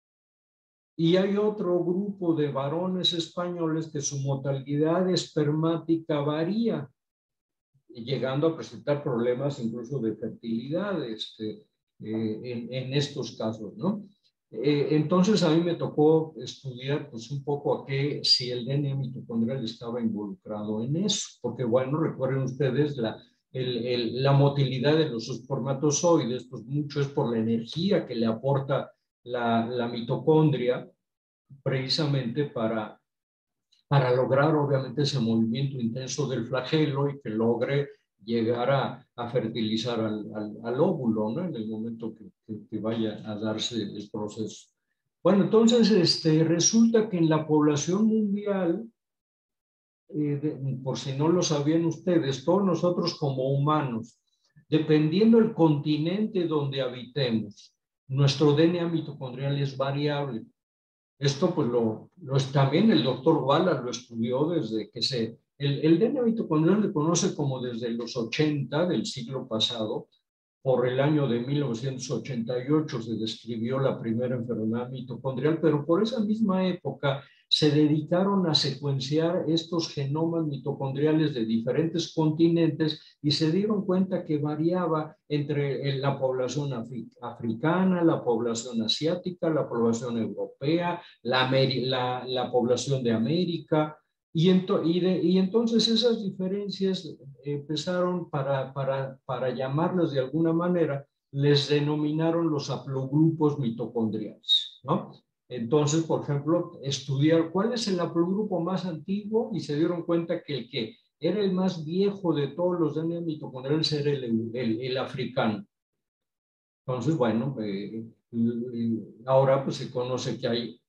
y hay otro grupo de varones españoles que su motilidad espermática varía, llegando a presentar problemas incluso de fertilidad este, eh, en, en estos casos, ¿no? Eh, entonces a mí me tocó estudiar pues un poco a qué, si el D N A mitocondrial estaba involucrado en eso, porque bueno, recuerden ustedes la, el, el, la motilidad de los espermatozoides, pues mucho es por la energía que le aporta la, la mitocondria precisamente para, para lograr obviamente ese movimiento intenso del flagelo y que logre llegar a, a fertilizar al, al, al óvulo, ¿no? En el momento que, que, que vaya a darse el proceso. Bueno, entonces este, resulta que en la población mundial, eh, de, por si no lo sabían ustedes, todos nosotros como humanos, dependiendo del continente donde habitemos, nuestro D N A mitocondrial es variable. Esto pues lo, lo es, también el doctor Wallace lo estudió desde que se... El, el D N A mitocondrial se conoce como desde los ochenta del siglo pasado. Por el año de mil novecientos ochenta y ocho se describió la primera enfermedad mitocondrial, pero por esa misma época se dedicaron a secuenciar estos genomas mitocondriales de diferentes continentes y se dieron cuenta que variaba entre la población africana, la población asiática, la población europea, la, la, la población de América. Y, ento, y, de, y entonces esas diferencias empezaron para, para, para llamarlas de alguna manera, les denominaron los haplogrupos mitocondriales. ¿no? Entonces, por ejemplo, estudiar cuál es el haplogrupo más antiguo y se dieron cuenta que el que era el más viejo de todos los D N A mitocondriales era el, el, el africano. Entonces, bueno, eh, ahora pues se conoce que hay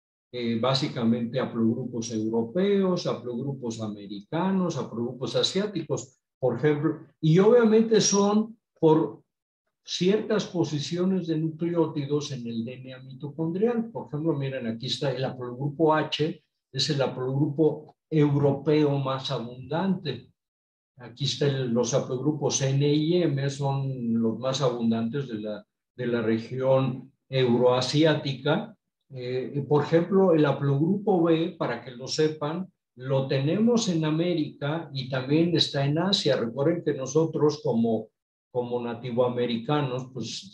eh, básicamente haplogrupos europeos, haplogrupos americanos, haplogrupos asiáticos, por ejemplo, y obviamente son por ciertas posiciones de nucleótidos en el D N A mitocondrial. Por ejemplo, miren, aquí está el haplogrupo H, es el haplogrupo europeo más abundante. Aquí están los haplogrupos N y M, son los más abundantes de la, de la región euroasiática. Eh, por ejemplo, el haplogrupo B, para que lo sepan, lo tenemos en América y también está en Asia. Recuerden que nosotros como, como nativoamericanos, pues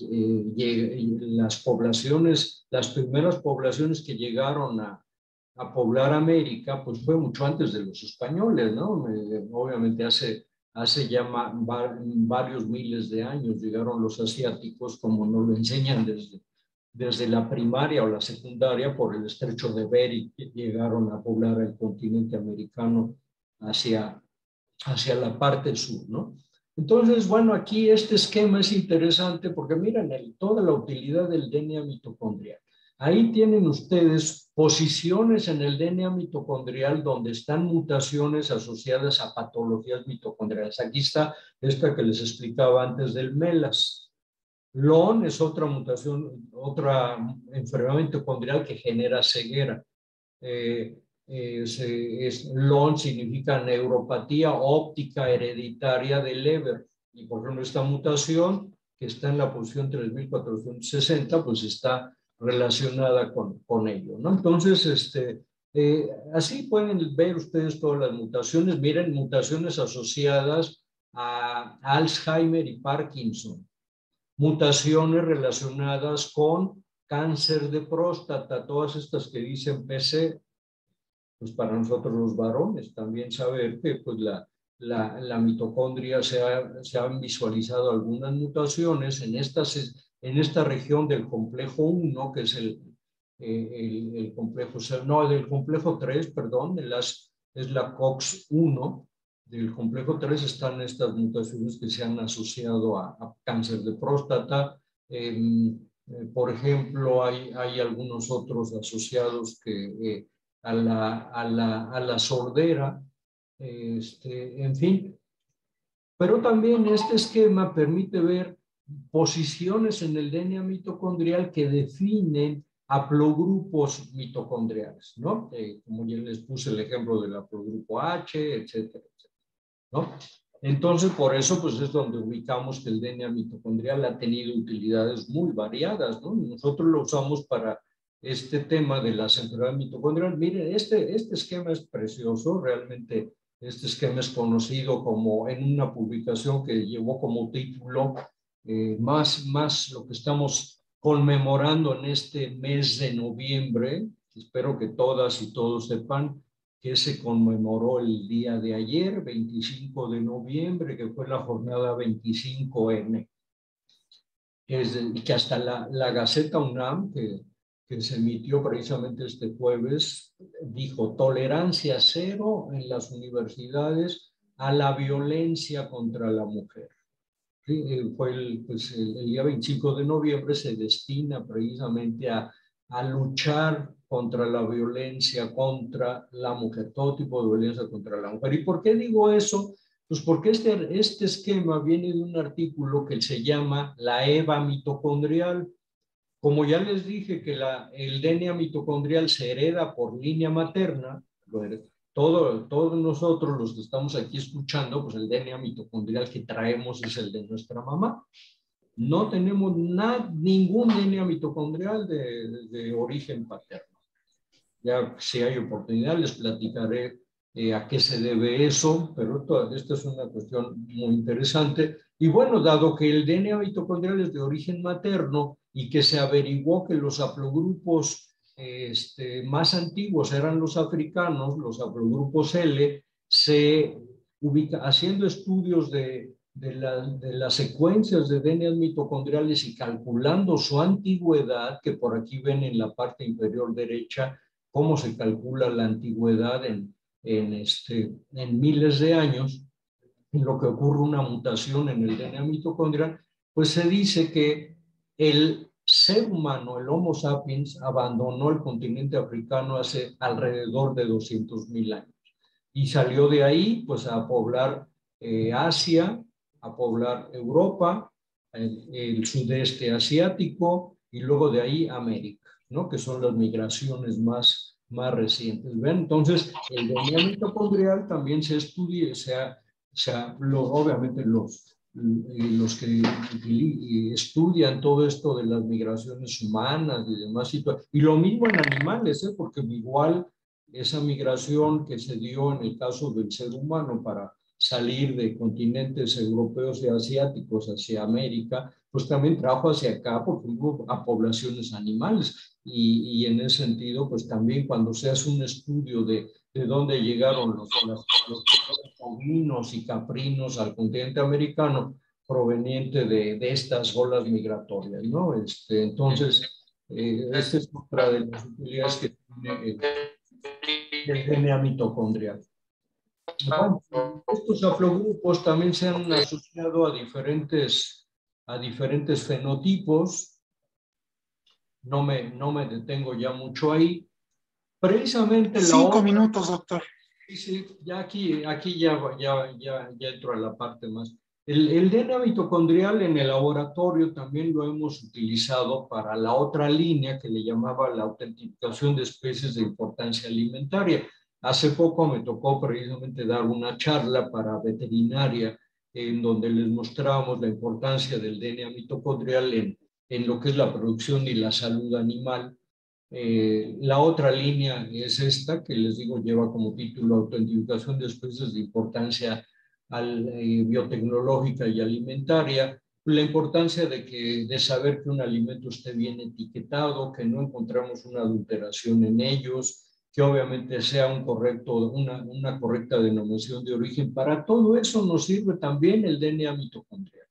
eh, las poblaciones, las primeras poblaciones que llegaron a, a poblar América, pues fue mucho antes de los españoles, ¿no? Eh, obviamente hace, hace ya ma, va, varios miles de años llegaron los asiáticos, como nos lo enseñan desde, desde la primaria o la secundaria, por el estrecho de Bering, que llegaron a poblar el continente americano hacia, hacia la parte sur, ¿no? Entonces, bueno, aquí este esquema es interesante porque miren el, toda la utilidad del D N A mitocondrial. Ahí tienen ustedes posiciones en el D N A mitocondrial donde están mutaciones asociadas a patologías mitocondriales. Aquí está esta que les explicaba antes del MELAS. L O N es otra mutación, otra enfermedad mitocondrial que genera ceguera. Eh, es, es, L O N significa neuropatía óptica hereditaria de Leber. Y por ejemplo, esta mutación que está en la posición tres mil cuatrocientos sesenta, pues está relacionada con, con ello, ¿no? Entonces, este, eh, así pueden ver ustedes todas las mutaciones. Miren, mutaciones asociadas a Alzheimer y Parkinson. Mutaciones relacionadas con cáncer de próstata, todas estas que dicen P C, pues para nosotros los varones también saber que pues la, la, la mitocondria se, ha, se han visualizado algunas mutaciones en, estas, en esta región del complejo uno, que es el, el, el complejo, no, del complejo tres, perdón, de las, es la COX uno, del complejo tres están estas mutaciones que se han asociado a, a cáncer de próstata. Eh, eh, por ejemplo, hay, hay algunos otros asociados que... Eh, A la, a, la, a la sordera, este, en fin. Pero también este esquema permite ver posiciones en el D N A mitocondrial que definen haplogrupos mitocondriales, ¿no? Eh, como ya les puse el ejemplo del haplogrupo H, etcétera, etcétera, ¿no? Entonces, por eso, pues es donde ubicamos que el D N A mitocondrial ha tenido utilidades muy variadas, ¿no? Nosotros lo usamos para este tema de las enfermedades mitocondriales. Miren, este, este esquema es precioso, realmente este esquema es conocido como en una publicación que llevó como título eh, más, más lo que estamos conmemorando en este mes de noviembre. Espero que todas y todos sepan que se conmemoró el día de ayer, veinticinco de noviembre, que fue la jornada veinticinco eme. Es de, que hasta la, la Gaceta UNAM, que que se emitió precisamente este jueves, dijo tolerancia cero en las universidades a la violencia contra la mujer. Sí, fue el, pues el, el día veinticinco de noviembre se destina precisamente a, a luchar contra la violencia contra la mujer, todo tipo de violencia contra la mujer. ¿Y por qué digo eso? Pues porque este, este esquema viene de un artículo que se llama la EVA mitocondrial. Como ya les dije que la, el D N A mitocondrial se hereda por línea materna, todo, todos nosotros los que estamos aquí escuchando, pues el D N A mitocondrial que traemos es el de nuestra mamá. No tenemos nada, ningún D N A mitocondrial de, de origen paterno. Ya si hay oportunidad les platicaré eh, a qué se debe eso, pero toda, esta es una cuestión muy interesante. Y bueno, dado que el D N A mitocondrial es de origen materno y que se averiguó que los haplogrupos este, más antiguos eran los africanos, los haplogrupos L, se ubica, haciendo estudios de, de, la, de las secuencias de D N A mitocondriales y calculando su antigüedad, que por aquí ven en la parte inferior derecha cómo se calcula la antigüedad en, en, este, en miles de años, en lo que ocurre una mutación en el D N A mitocondrial, pues se dice que el ser humano, el Homo sapiens, abandonó el continente africano hace alrededor de doscientos mil años y salió de ahí pues a poblar eh, Asia, a poblar Europa, el, el sudeste asiático y luego de ahí América, ¿no? Que son las migraciones más, más recientes. ¿Ven? Entonces, el D N A mitocondrial también se estudia, se ha, se ha, lo, obviamente los, los que estudian todo esto de las migraciones humanas y demás, y lo mismo en animales, ¿eh? Porque igual esa migración que se dio en el caso del ser humano para salir de continentes europeos y asiáticos hacia América, pues también trajo hacia acá, porque hubo a poblaciones animales. Y, y en ese sentido, pues también cuando se hace un estudio de, de dónde llegaron los, los, los ovinos y caprinos al continente americano, proveniente de, de estas olas migratorias, ¿no? Este, entonces, eh, esta es otra de las utilidades que tiene el, el D N A mitocondrial. Bueno, estos haplogrupos también se han asociado a diferentes, a diferentes fenotipos. No me, no me detengo ya mucho ahí. Precisamente la Cinco otra, minutos, doctor. Sí, ya aquí, aquí ya, ya, ya, ya entro a la parte más. El, el D N A mitocondrial en el laboratorio también lo hemos utilizado para la otra línea que le llamaba la autentificación de especies de importancia alimentaria. Hace poco me tocó precisamente dar una charla para veterinaria en donde les mostramos la importancia del D N A mitocondrial en, en lo que es la producción y la salud animal. Eh, la otra línea es esta, que les digo, lleva como título Autentificación de especies de importancia al, eh, biotecnológica y alimentaria. La importancia de, que, de saber que un alimento esté bien etiquetado, que no encontramos una adulteración en ellos, que obviamente sea un correcto, una, una correcta denominación de origen. Para todo eso nos sirve también el D N A mitocondrial.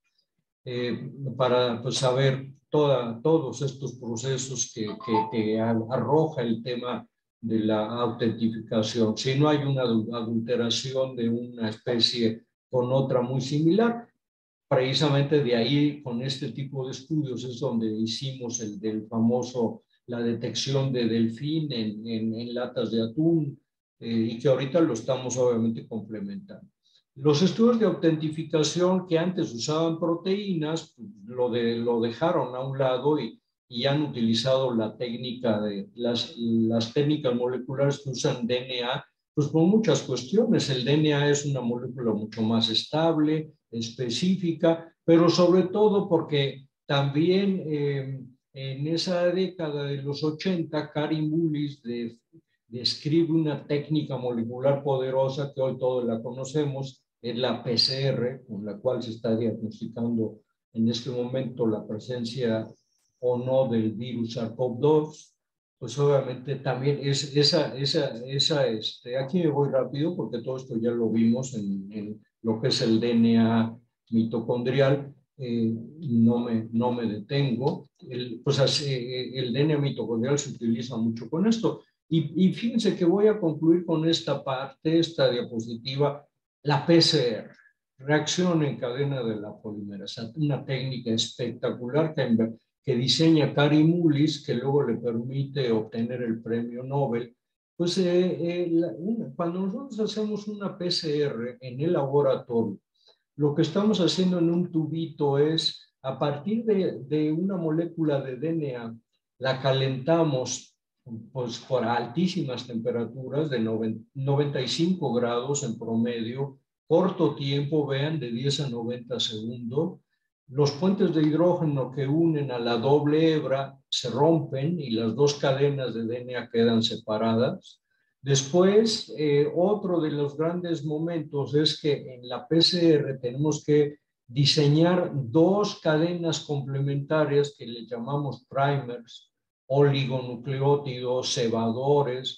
Eh, para pues, saber toda, todos estos procesos que, que, que, arroja el tema de la autentificación. Si no hay una adulteración de una especie con otra muy similar, precisamente de ahí, con este tipo de estudios, es donde hicimos el del famoso, la detección de delfín en, en, en latas de atún, eh, y que ahorita lo estamos obviamente complementando. Los estudios de autentificación que antes usaban proteínas, lo, de, lo dejaron a un lado y, y han utilizado la técnica de las, las técnicas moleculares que usan D N A, pues por muchas cuestiones. El D N A es una molécula mucho más estable, específica, pero sobre todo porque también eh, en esa década de los ochenta, Kary Mullis de, describe una técnica molecular poderosa que hoy todos la conocemos, es la P C R, con la cual se está diagnosticando en este momento la presencia o no del virus SARS-CoV dos. Pues obviamente también es esa, esa, esa este, aquí me voy rápido porque todo esto ya lo vimos en, en lo que es el D N A mitocondrial, eh, no, me, no me detengo. El, pues así, el D N A mitocondrial se utiliza mucho con esto. Y, y fíjense que voy a concluir con esta parte, esta diapositiva, la P C R, reacción en cadena de la polimerasa, una técnica espectacular que, que diseña Kary Mullis, que luego le permite obtener el premio Nobel. Pues eh, eh, la, una, cuando nosotros hacemos una P C R en el laboratorio, lo que estamos haciendo en un tubito es, a partir de, de una molécula de D N A, la calentamos pues, por altísimas temperaturas, de noventa y cinco grados en promedio, corto tiempo, vean, de diez a noventa segundos. Los puentes de hidrógeno que unen a la doble hebra se rompen y las dos cadenas de D N A quedan separadas. Después, eh, otro de los grandes momentos es que en la P C R tenemos que diseñar dos cadenas complementarias que le llamamos primers, oligonucleótidos, cebadores,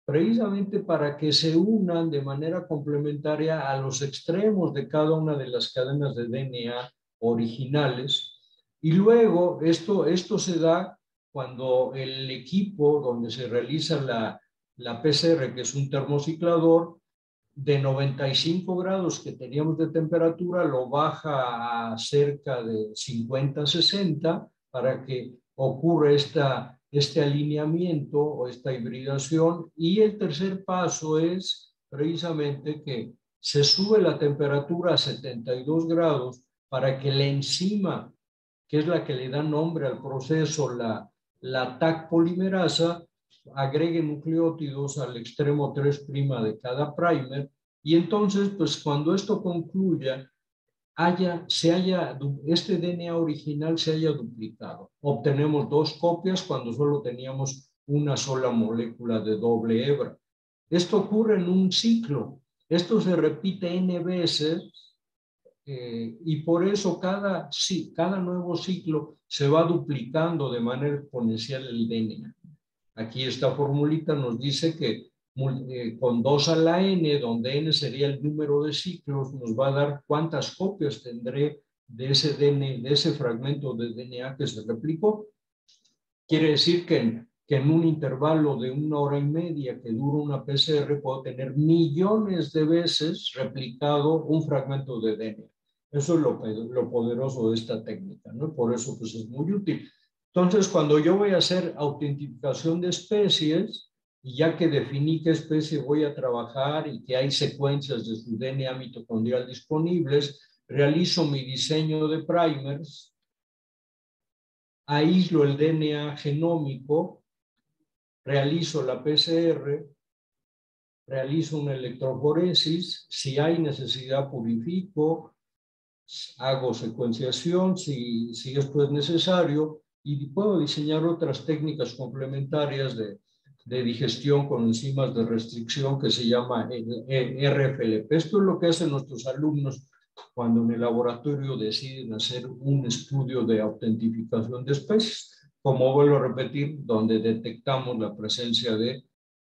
precisamente para que se unan de manera complementaria a los extremos de cada una de las cadenas de D N A originales. Y luego esto, esto se da cuando el equipo donde se realiza la, la P C R, que es un termociclador, de noventa y cinco grados que teníamos de temperatura, lo baja a cerca de cincuenta, sesenta, para que ocurra esta, este alineamiento o esta hibridación. Y el tercer paso es precisamente que se sube la temperatura a setenta y dos grados para que la enzima, que es la que le da nombre al proceso, la, la T A C polimerasa, agregue nucleótidos al extremo tres' de cada primer, y entonces, pues cuando esto concluya, haya, se haya, este D N A original se haya duplicado. Obtenemos dos copias cuando solo teníamos una sola molécula de doble hebra. Esto ocurre en un ciclo. Esto se repite N veces, eh, y por eso cada, sí, cada nuevo ciclo se va duplicando de manera exponencial el D N A. Aquí esta formulita nos dice que eh, con dos a la n, donde n sería el número de ciclos, nos va a dar cuántas copias tendré de ese D N A, de ese fragmento de D N A que se replicó. Quiere decir que en, que en un intervalo de una hora y media que dura una P C R puedo tener millones de veces replicado un fragmento de D N A. Eso es lo, lo poderoso de esta técnica, ¿no? Por eso pues, es muy útil. Entonces, cuando yo voy a hacer autentificación de especies, y ya que definí qué especie voy a trabajar y que hay secuencias de su D N A mitocondrial disponibles, realizo mi diseño de primers, aíslo el D N A genómico, realizo la P C R, realizo una electroforesis, si hay necesidad purifico, hago secuenciación si, si esto es necesario, y puedo diseñar otras técnicas complementarias de, de digestión con enzimas de restricción que se llama R F L P. Esto es lo que hacen nuestros alumnos cuando en el laboratorio deciden hacer un estudio de autentificación de especies, como vuelvo a repetir, donde detectamos la presencia de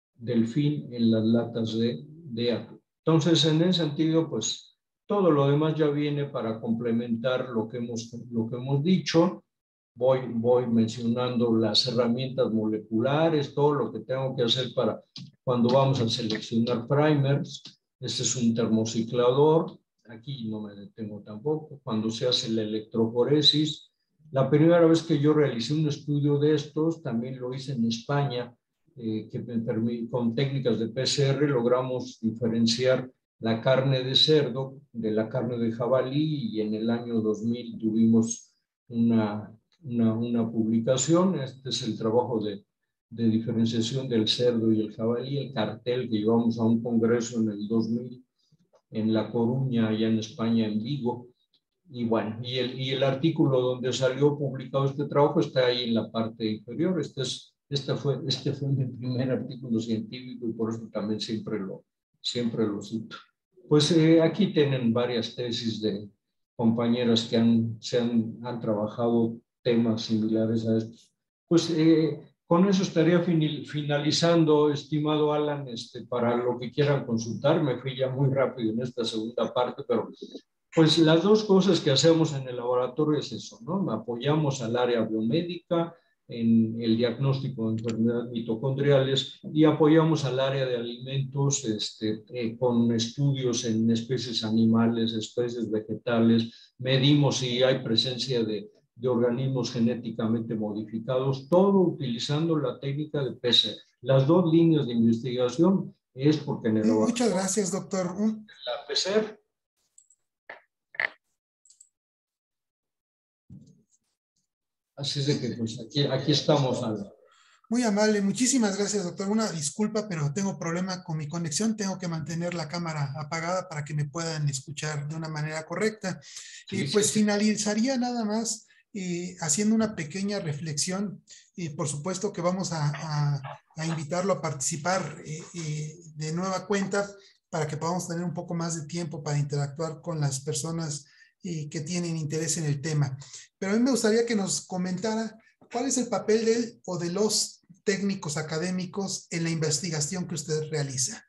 delfín en las latas de, de atún. Entonces, en ese sentido, pues, todo lo demás ya viene para complementar lo que hemos, lo que hemos dicho. Voy, voy mencionando las herramientas moleculares, todo lo que tengo que hacer para cuando vamos a seleccionar primers. Este es un termociclador. Aquí no me detengo tampoco. Cuando se hace la electroforesis. La primera vez que yo realicé un estudio de estos, también lo hice en España, eh, que me permite, con técnicas de P C R logramos diferenciar la carne de cerdo de la carne de jabalí, y en el año dos mil tuvimos una, una, una publicación. Este es el trabajo de, de diferenciación del cerdo y el jabalí, el cartel que llevamos a un congreso en el dos mil en La Coruña, allá en España, en Vigo. Y bueno, y el, y el artículo donde salió publicado este trabajo está ahí en la parte inferior. Este, es, este, fue, este fue mi primer artículo científico y por eso también siempre lo, siempre lo cito. Pues eh, aquí tienen varias tesis de compañeras que han, se han, han trabajado temas similares a estos. Pues eh, con eso estaría finalizando, estimado Alan, este, para lo que quieran consultar. Me fui ya muy rápido en esta segunda parte, pero pues las dos cosas que hacemos en el laboratorio es eso, ¿no? Apoyamos al área biomédica en el diagnóstico de enfermedades mitocondriales y apoyamos al área de alimentos este, eh, con estudios en especies animales, especies vegetales. Medimos si hay presencia de, de organismos genéticamente modificados, todo utilizando la técnica de P C R. Las dos líneas de investigación es porque en el laboratorio... Muchas gracias, doctor. La P C R. Así es de que pues aquí, aquí estamos. Al... Muy amable, muchísimas gracias, doctor. Una disculpa, pero tengo problema con mi conexión. Tengo que mantener la cámara apagada para que me puedan escuchar de una manera correcta. Sí, y pues sí, finalizaría nada más eh, haciendo una pequeña reflexión. Y por supuesto que vamos a, a, a invitarlo a participar eh, eh, de nueva cuenta para que podamos tener un poco más de tiempo para interactuar con las personas y que tienen interés en el tema. Pero a mí me gustaría que nos comentara cuál es el papel de él o de los técnicos académicos en la investigación que usted realiza?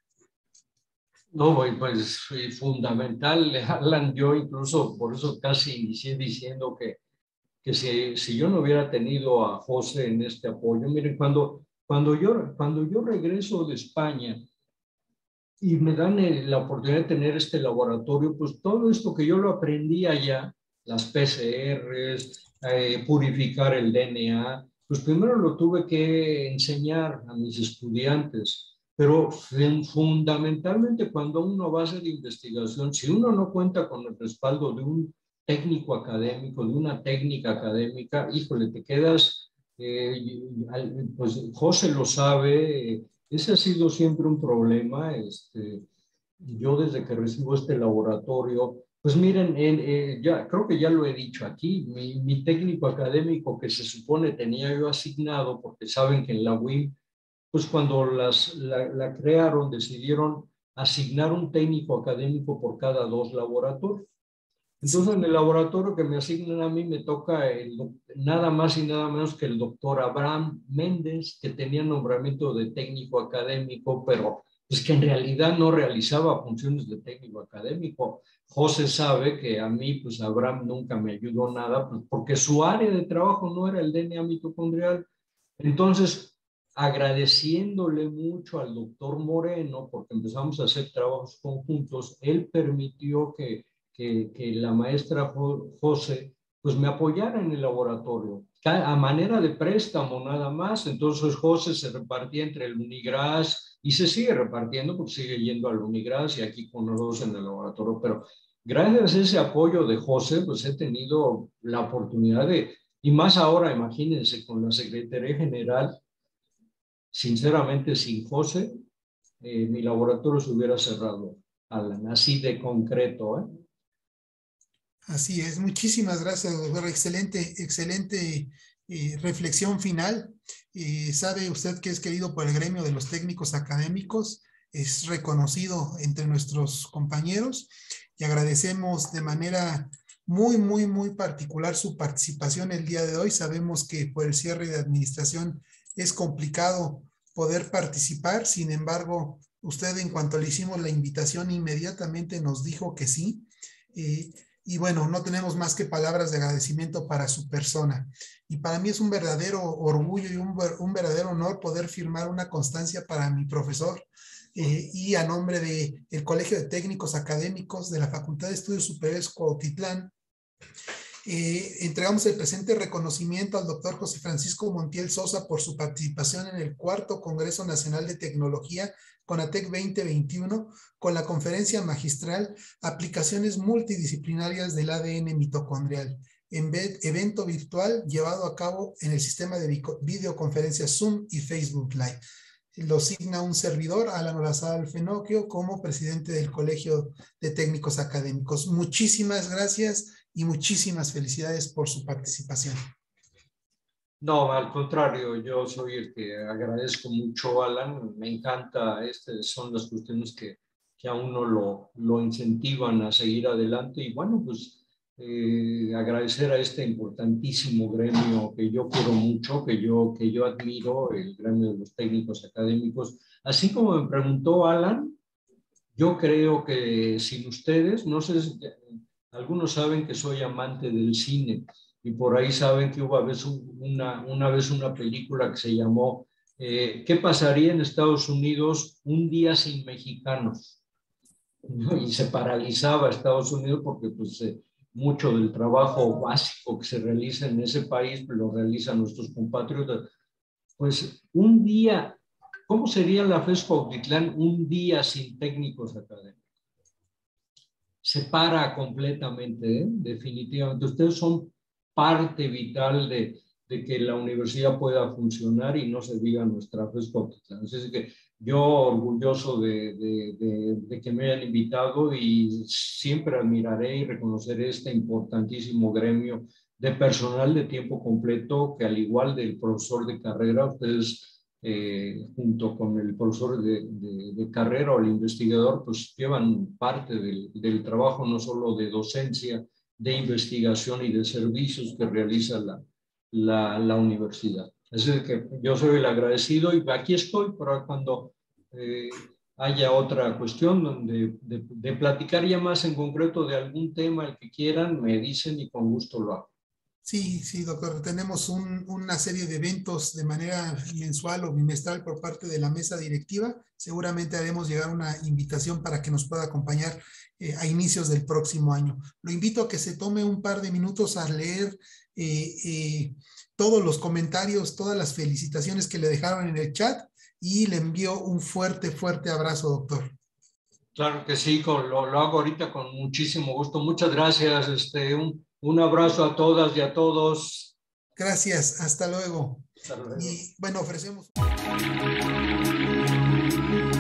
No, pues fundamental, Alan. Yo incluso por eso casi inicié diciendo que, que si, si yo no hubiera tenido a José en este apoyo, miren, cuando, cuando, yo, cuando yo regreso de España y me dan el, la oportunidad de tener este laboratorio, pues todo esto que yo lo aprendí allá, las P C Rs, eh, purificar el D N A, pues primero lo tuve que enseñar a mis estudiantes. Pero fundamentalmente cuando uno va a hacer investigación, si uno no cuenta con el respaldo de un técnico académico, de una técnica académica, híjole, te quedas, eh, pues José lo sabe, ese ha sido siempre un problema. Este, yo desde que recibo este laboratorio, pues miren, en, eh, ya, creo que ya lo he dicho aquí, mi, mi técnico académico que se supone tenía yo asignado, porque saben que en la U I M, pues cuando las, la, la crearon, decidieron asignar un técnico académico por cada dos laboratorios. Entonces, en el laboratorio que me asignan a mí, me toca el, nada más y nada menos que el doctor Abraham Méndez, que tenía nombramiento de técnico académico, pero pues que en realidad no realizaba funciones de técnico académico. José sabe que a mí, pues Abraham nunca me ayudó nada, pues porque su área de trabajo no era el D N A mitocondrial. Entonces, agradeciéndole mucho al doctor Moreno, porque empezamos a hacer trabajos conjuntos, él permitió que Que, que la maestra José pues me apoyara en el laboratorio, a manera de préstamo nada más. Entonces José se repartía entre el Unigras y se sigue repartiendo porque sigue yendo al Unigras y aquí con nosotros en el laboratorio, pero gracias a ese apoyo de José pues he tenido la oportunidad de, y más ahora imagínense con la Secretaría General, sinceramente sin José eh, mi laboratorio se hubiera cerrado, Alan, así de concreto, ¿eh? Así es, muchísimas gracias, doctor. Excelente, excelente eh, reflexión final. Eh, sabe usted que es querido por el gremio de los técnicos académicos, es reconocido entre nuestros compañeros y agradecemos de manera muy, muy, muy particular su participación el día de hoy. Sabemos que por el cierre de administración es complicado poder participar, sin embargo, usted en cuanto le hicimos la invitación inmediatamente nos dijo que sí. Eh, Y bueno, no tenemos más que palabras de agradecimiento para su persona. Y para mí es un verdadero orgullo y un, un verdadero honor poder firmar una constancia para mi profesor. Eh, y a nombre del Colegio de Técnicos Académicos de la Facultad de Estudios Superiores Cuautitlán, Eh, entregamos el presente reconocimiento al doctor José Francisco Montiel Sosa por su participación en el cuarto Congreso Nacional de Tecnología CONATEC veinte veintiuno con la conferencia magistral Aplicaciones multidisciplinarias del A D N mitocondrial, en evento virtual llevado a cabo en el sistema de videoconferencias Zoom y Facebook Live. Lo signa un servidor, Alan Olazábal Fenocchio, como presidente del Colegio de Técnicos Académicos. Muchísimas gracias y muchísimas felicidades por su participación. No, al contrario, yo soy el que agradezco mucho, Alan. Me encanta, estas son las cuestiones que, que a uno lo, lo incentivan a seguir adelante. Y bueno, pues eh, agradecer a este importantísimo gremio que yo quiero mucho, que yo, que yo admiro, el gremio de los técnicos académicos. Así como me preguntó Alan, yo creo que sin ustedes, no sé, algunos saben que soy amante del cine y por ahí saben que hubo una, una vez una película que se llamó eh, ¿Qué pasaría en Estados Unidos un día sin mexicanos? ¿No? Y se paralizaba Estados Unidos porque pues, eh, mucho del trabajo básico que se realiza en ese país lo realizan nuestros compatriotas. Pues un día, ¿cómo sería la FES Cuautitlán un día sin técnicos académicos? Se para completamente, ¿eh? Definitivamente. Ustedes son parte vital de, de, que la universidad pueda funcionar y no se diga nuestra FES Cuautitlán. Así que yo orgulloso de, de, de, de que me hayan invitado y siempre admiraré y reconoceré este importantísimo gremio de personal de tiempo completo que al igual del profesor de carrera, ustedes Eh, junto con el profesor de, de, de carrera o el investigador, pues llevan parte del, del trabajo no solo de docencia, de investigación y de servicios que realiza la, la, la universidad. Así que yo soy el agradecido y aquí estoy para cuando eh, haya otra cuestión donde de, de platicar ya más en concreto de algún tema, el que quieran, me dicen y con gusto lo hago. Sí, sí, doctor. Tenemos un, una serie de eventos de manera mensual o bimestral por parte de la mesa directiva. Seguramente haremos llegar una invitación para que nos pueda acompañar eh, a inicios del próximo año. Lo invito a que se tome un par de minutos a leer eh, eh, todos los comentarios, todas las felicitaciones que le dejaron en el chat y le envío un fuerte, fuerte abrazo, doctor. Claro que sí, con, lo, lo hago ahorita con muchísimo gusto. Muchas gracias. Este, un, un abrazo a todas y a todos. Gracias, hasta luego. Hasta luego. Y bueno, ofrecemos...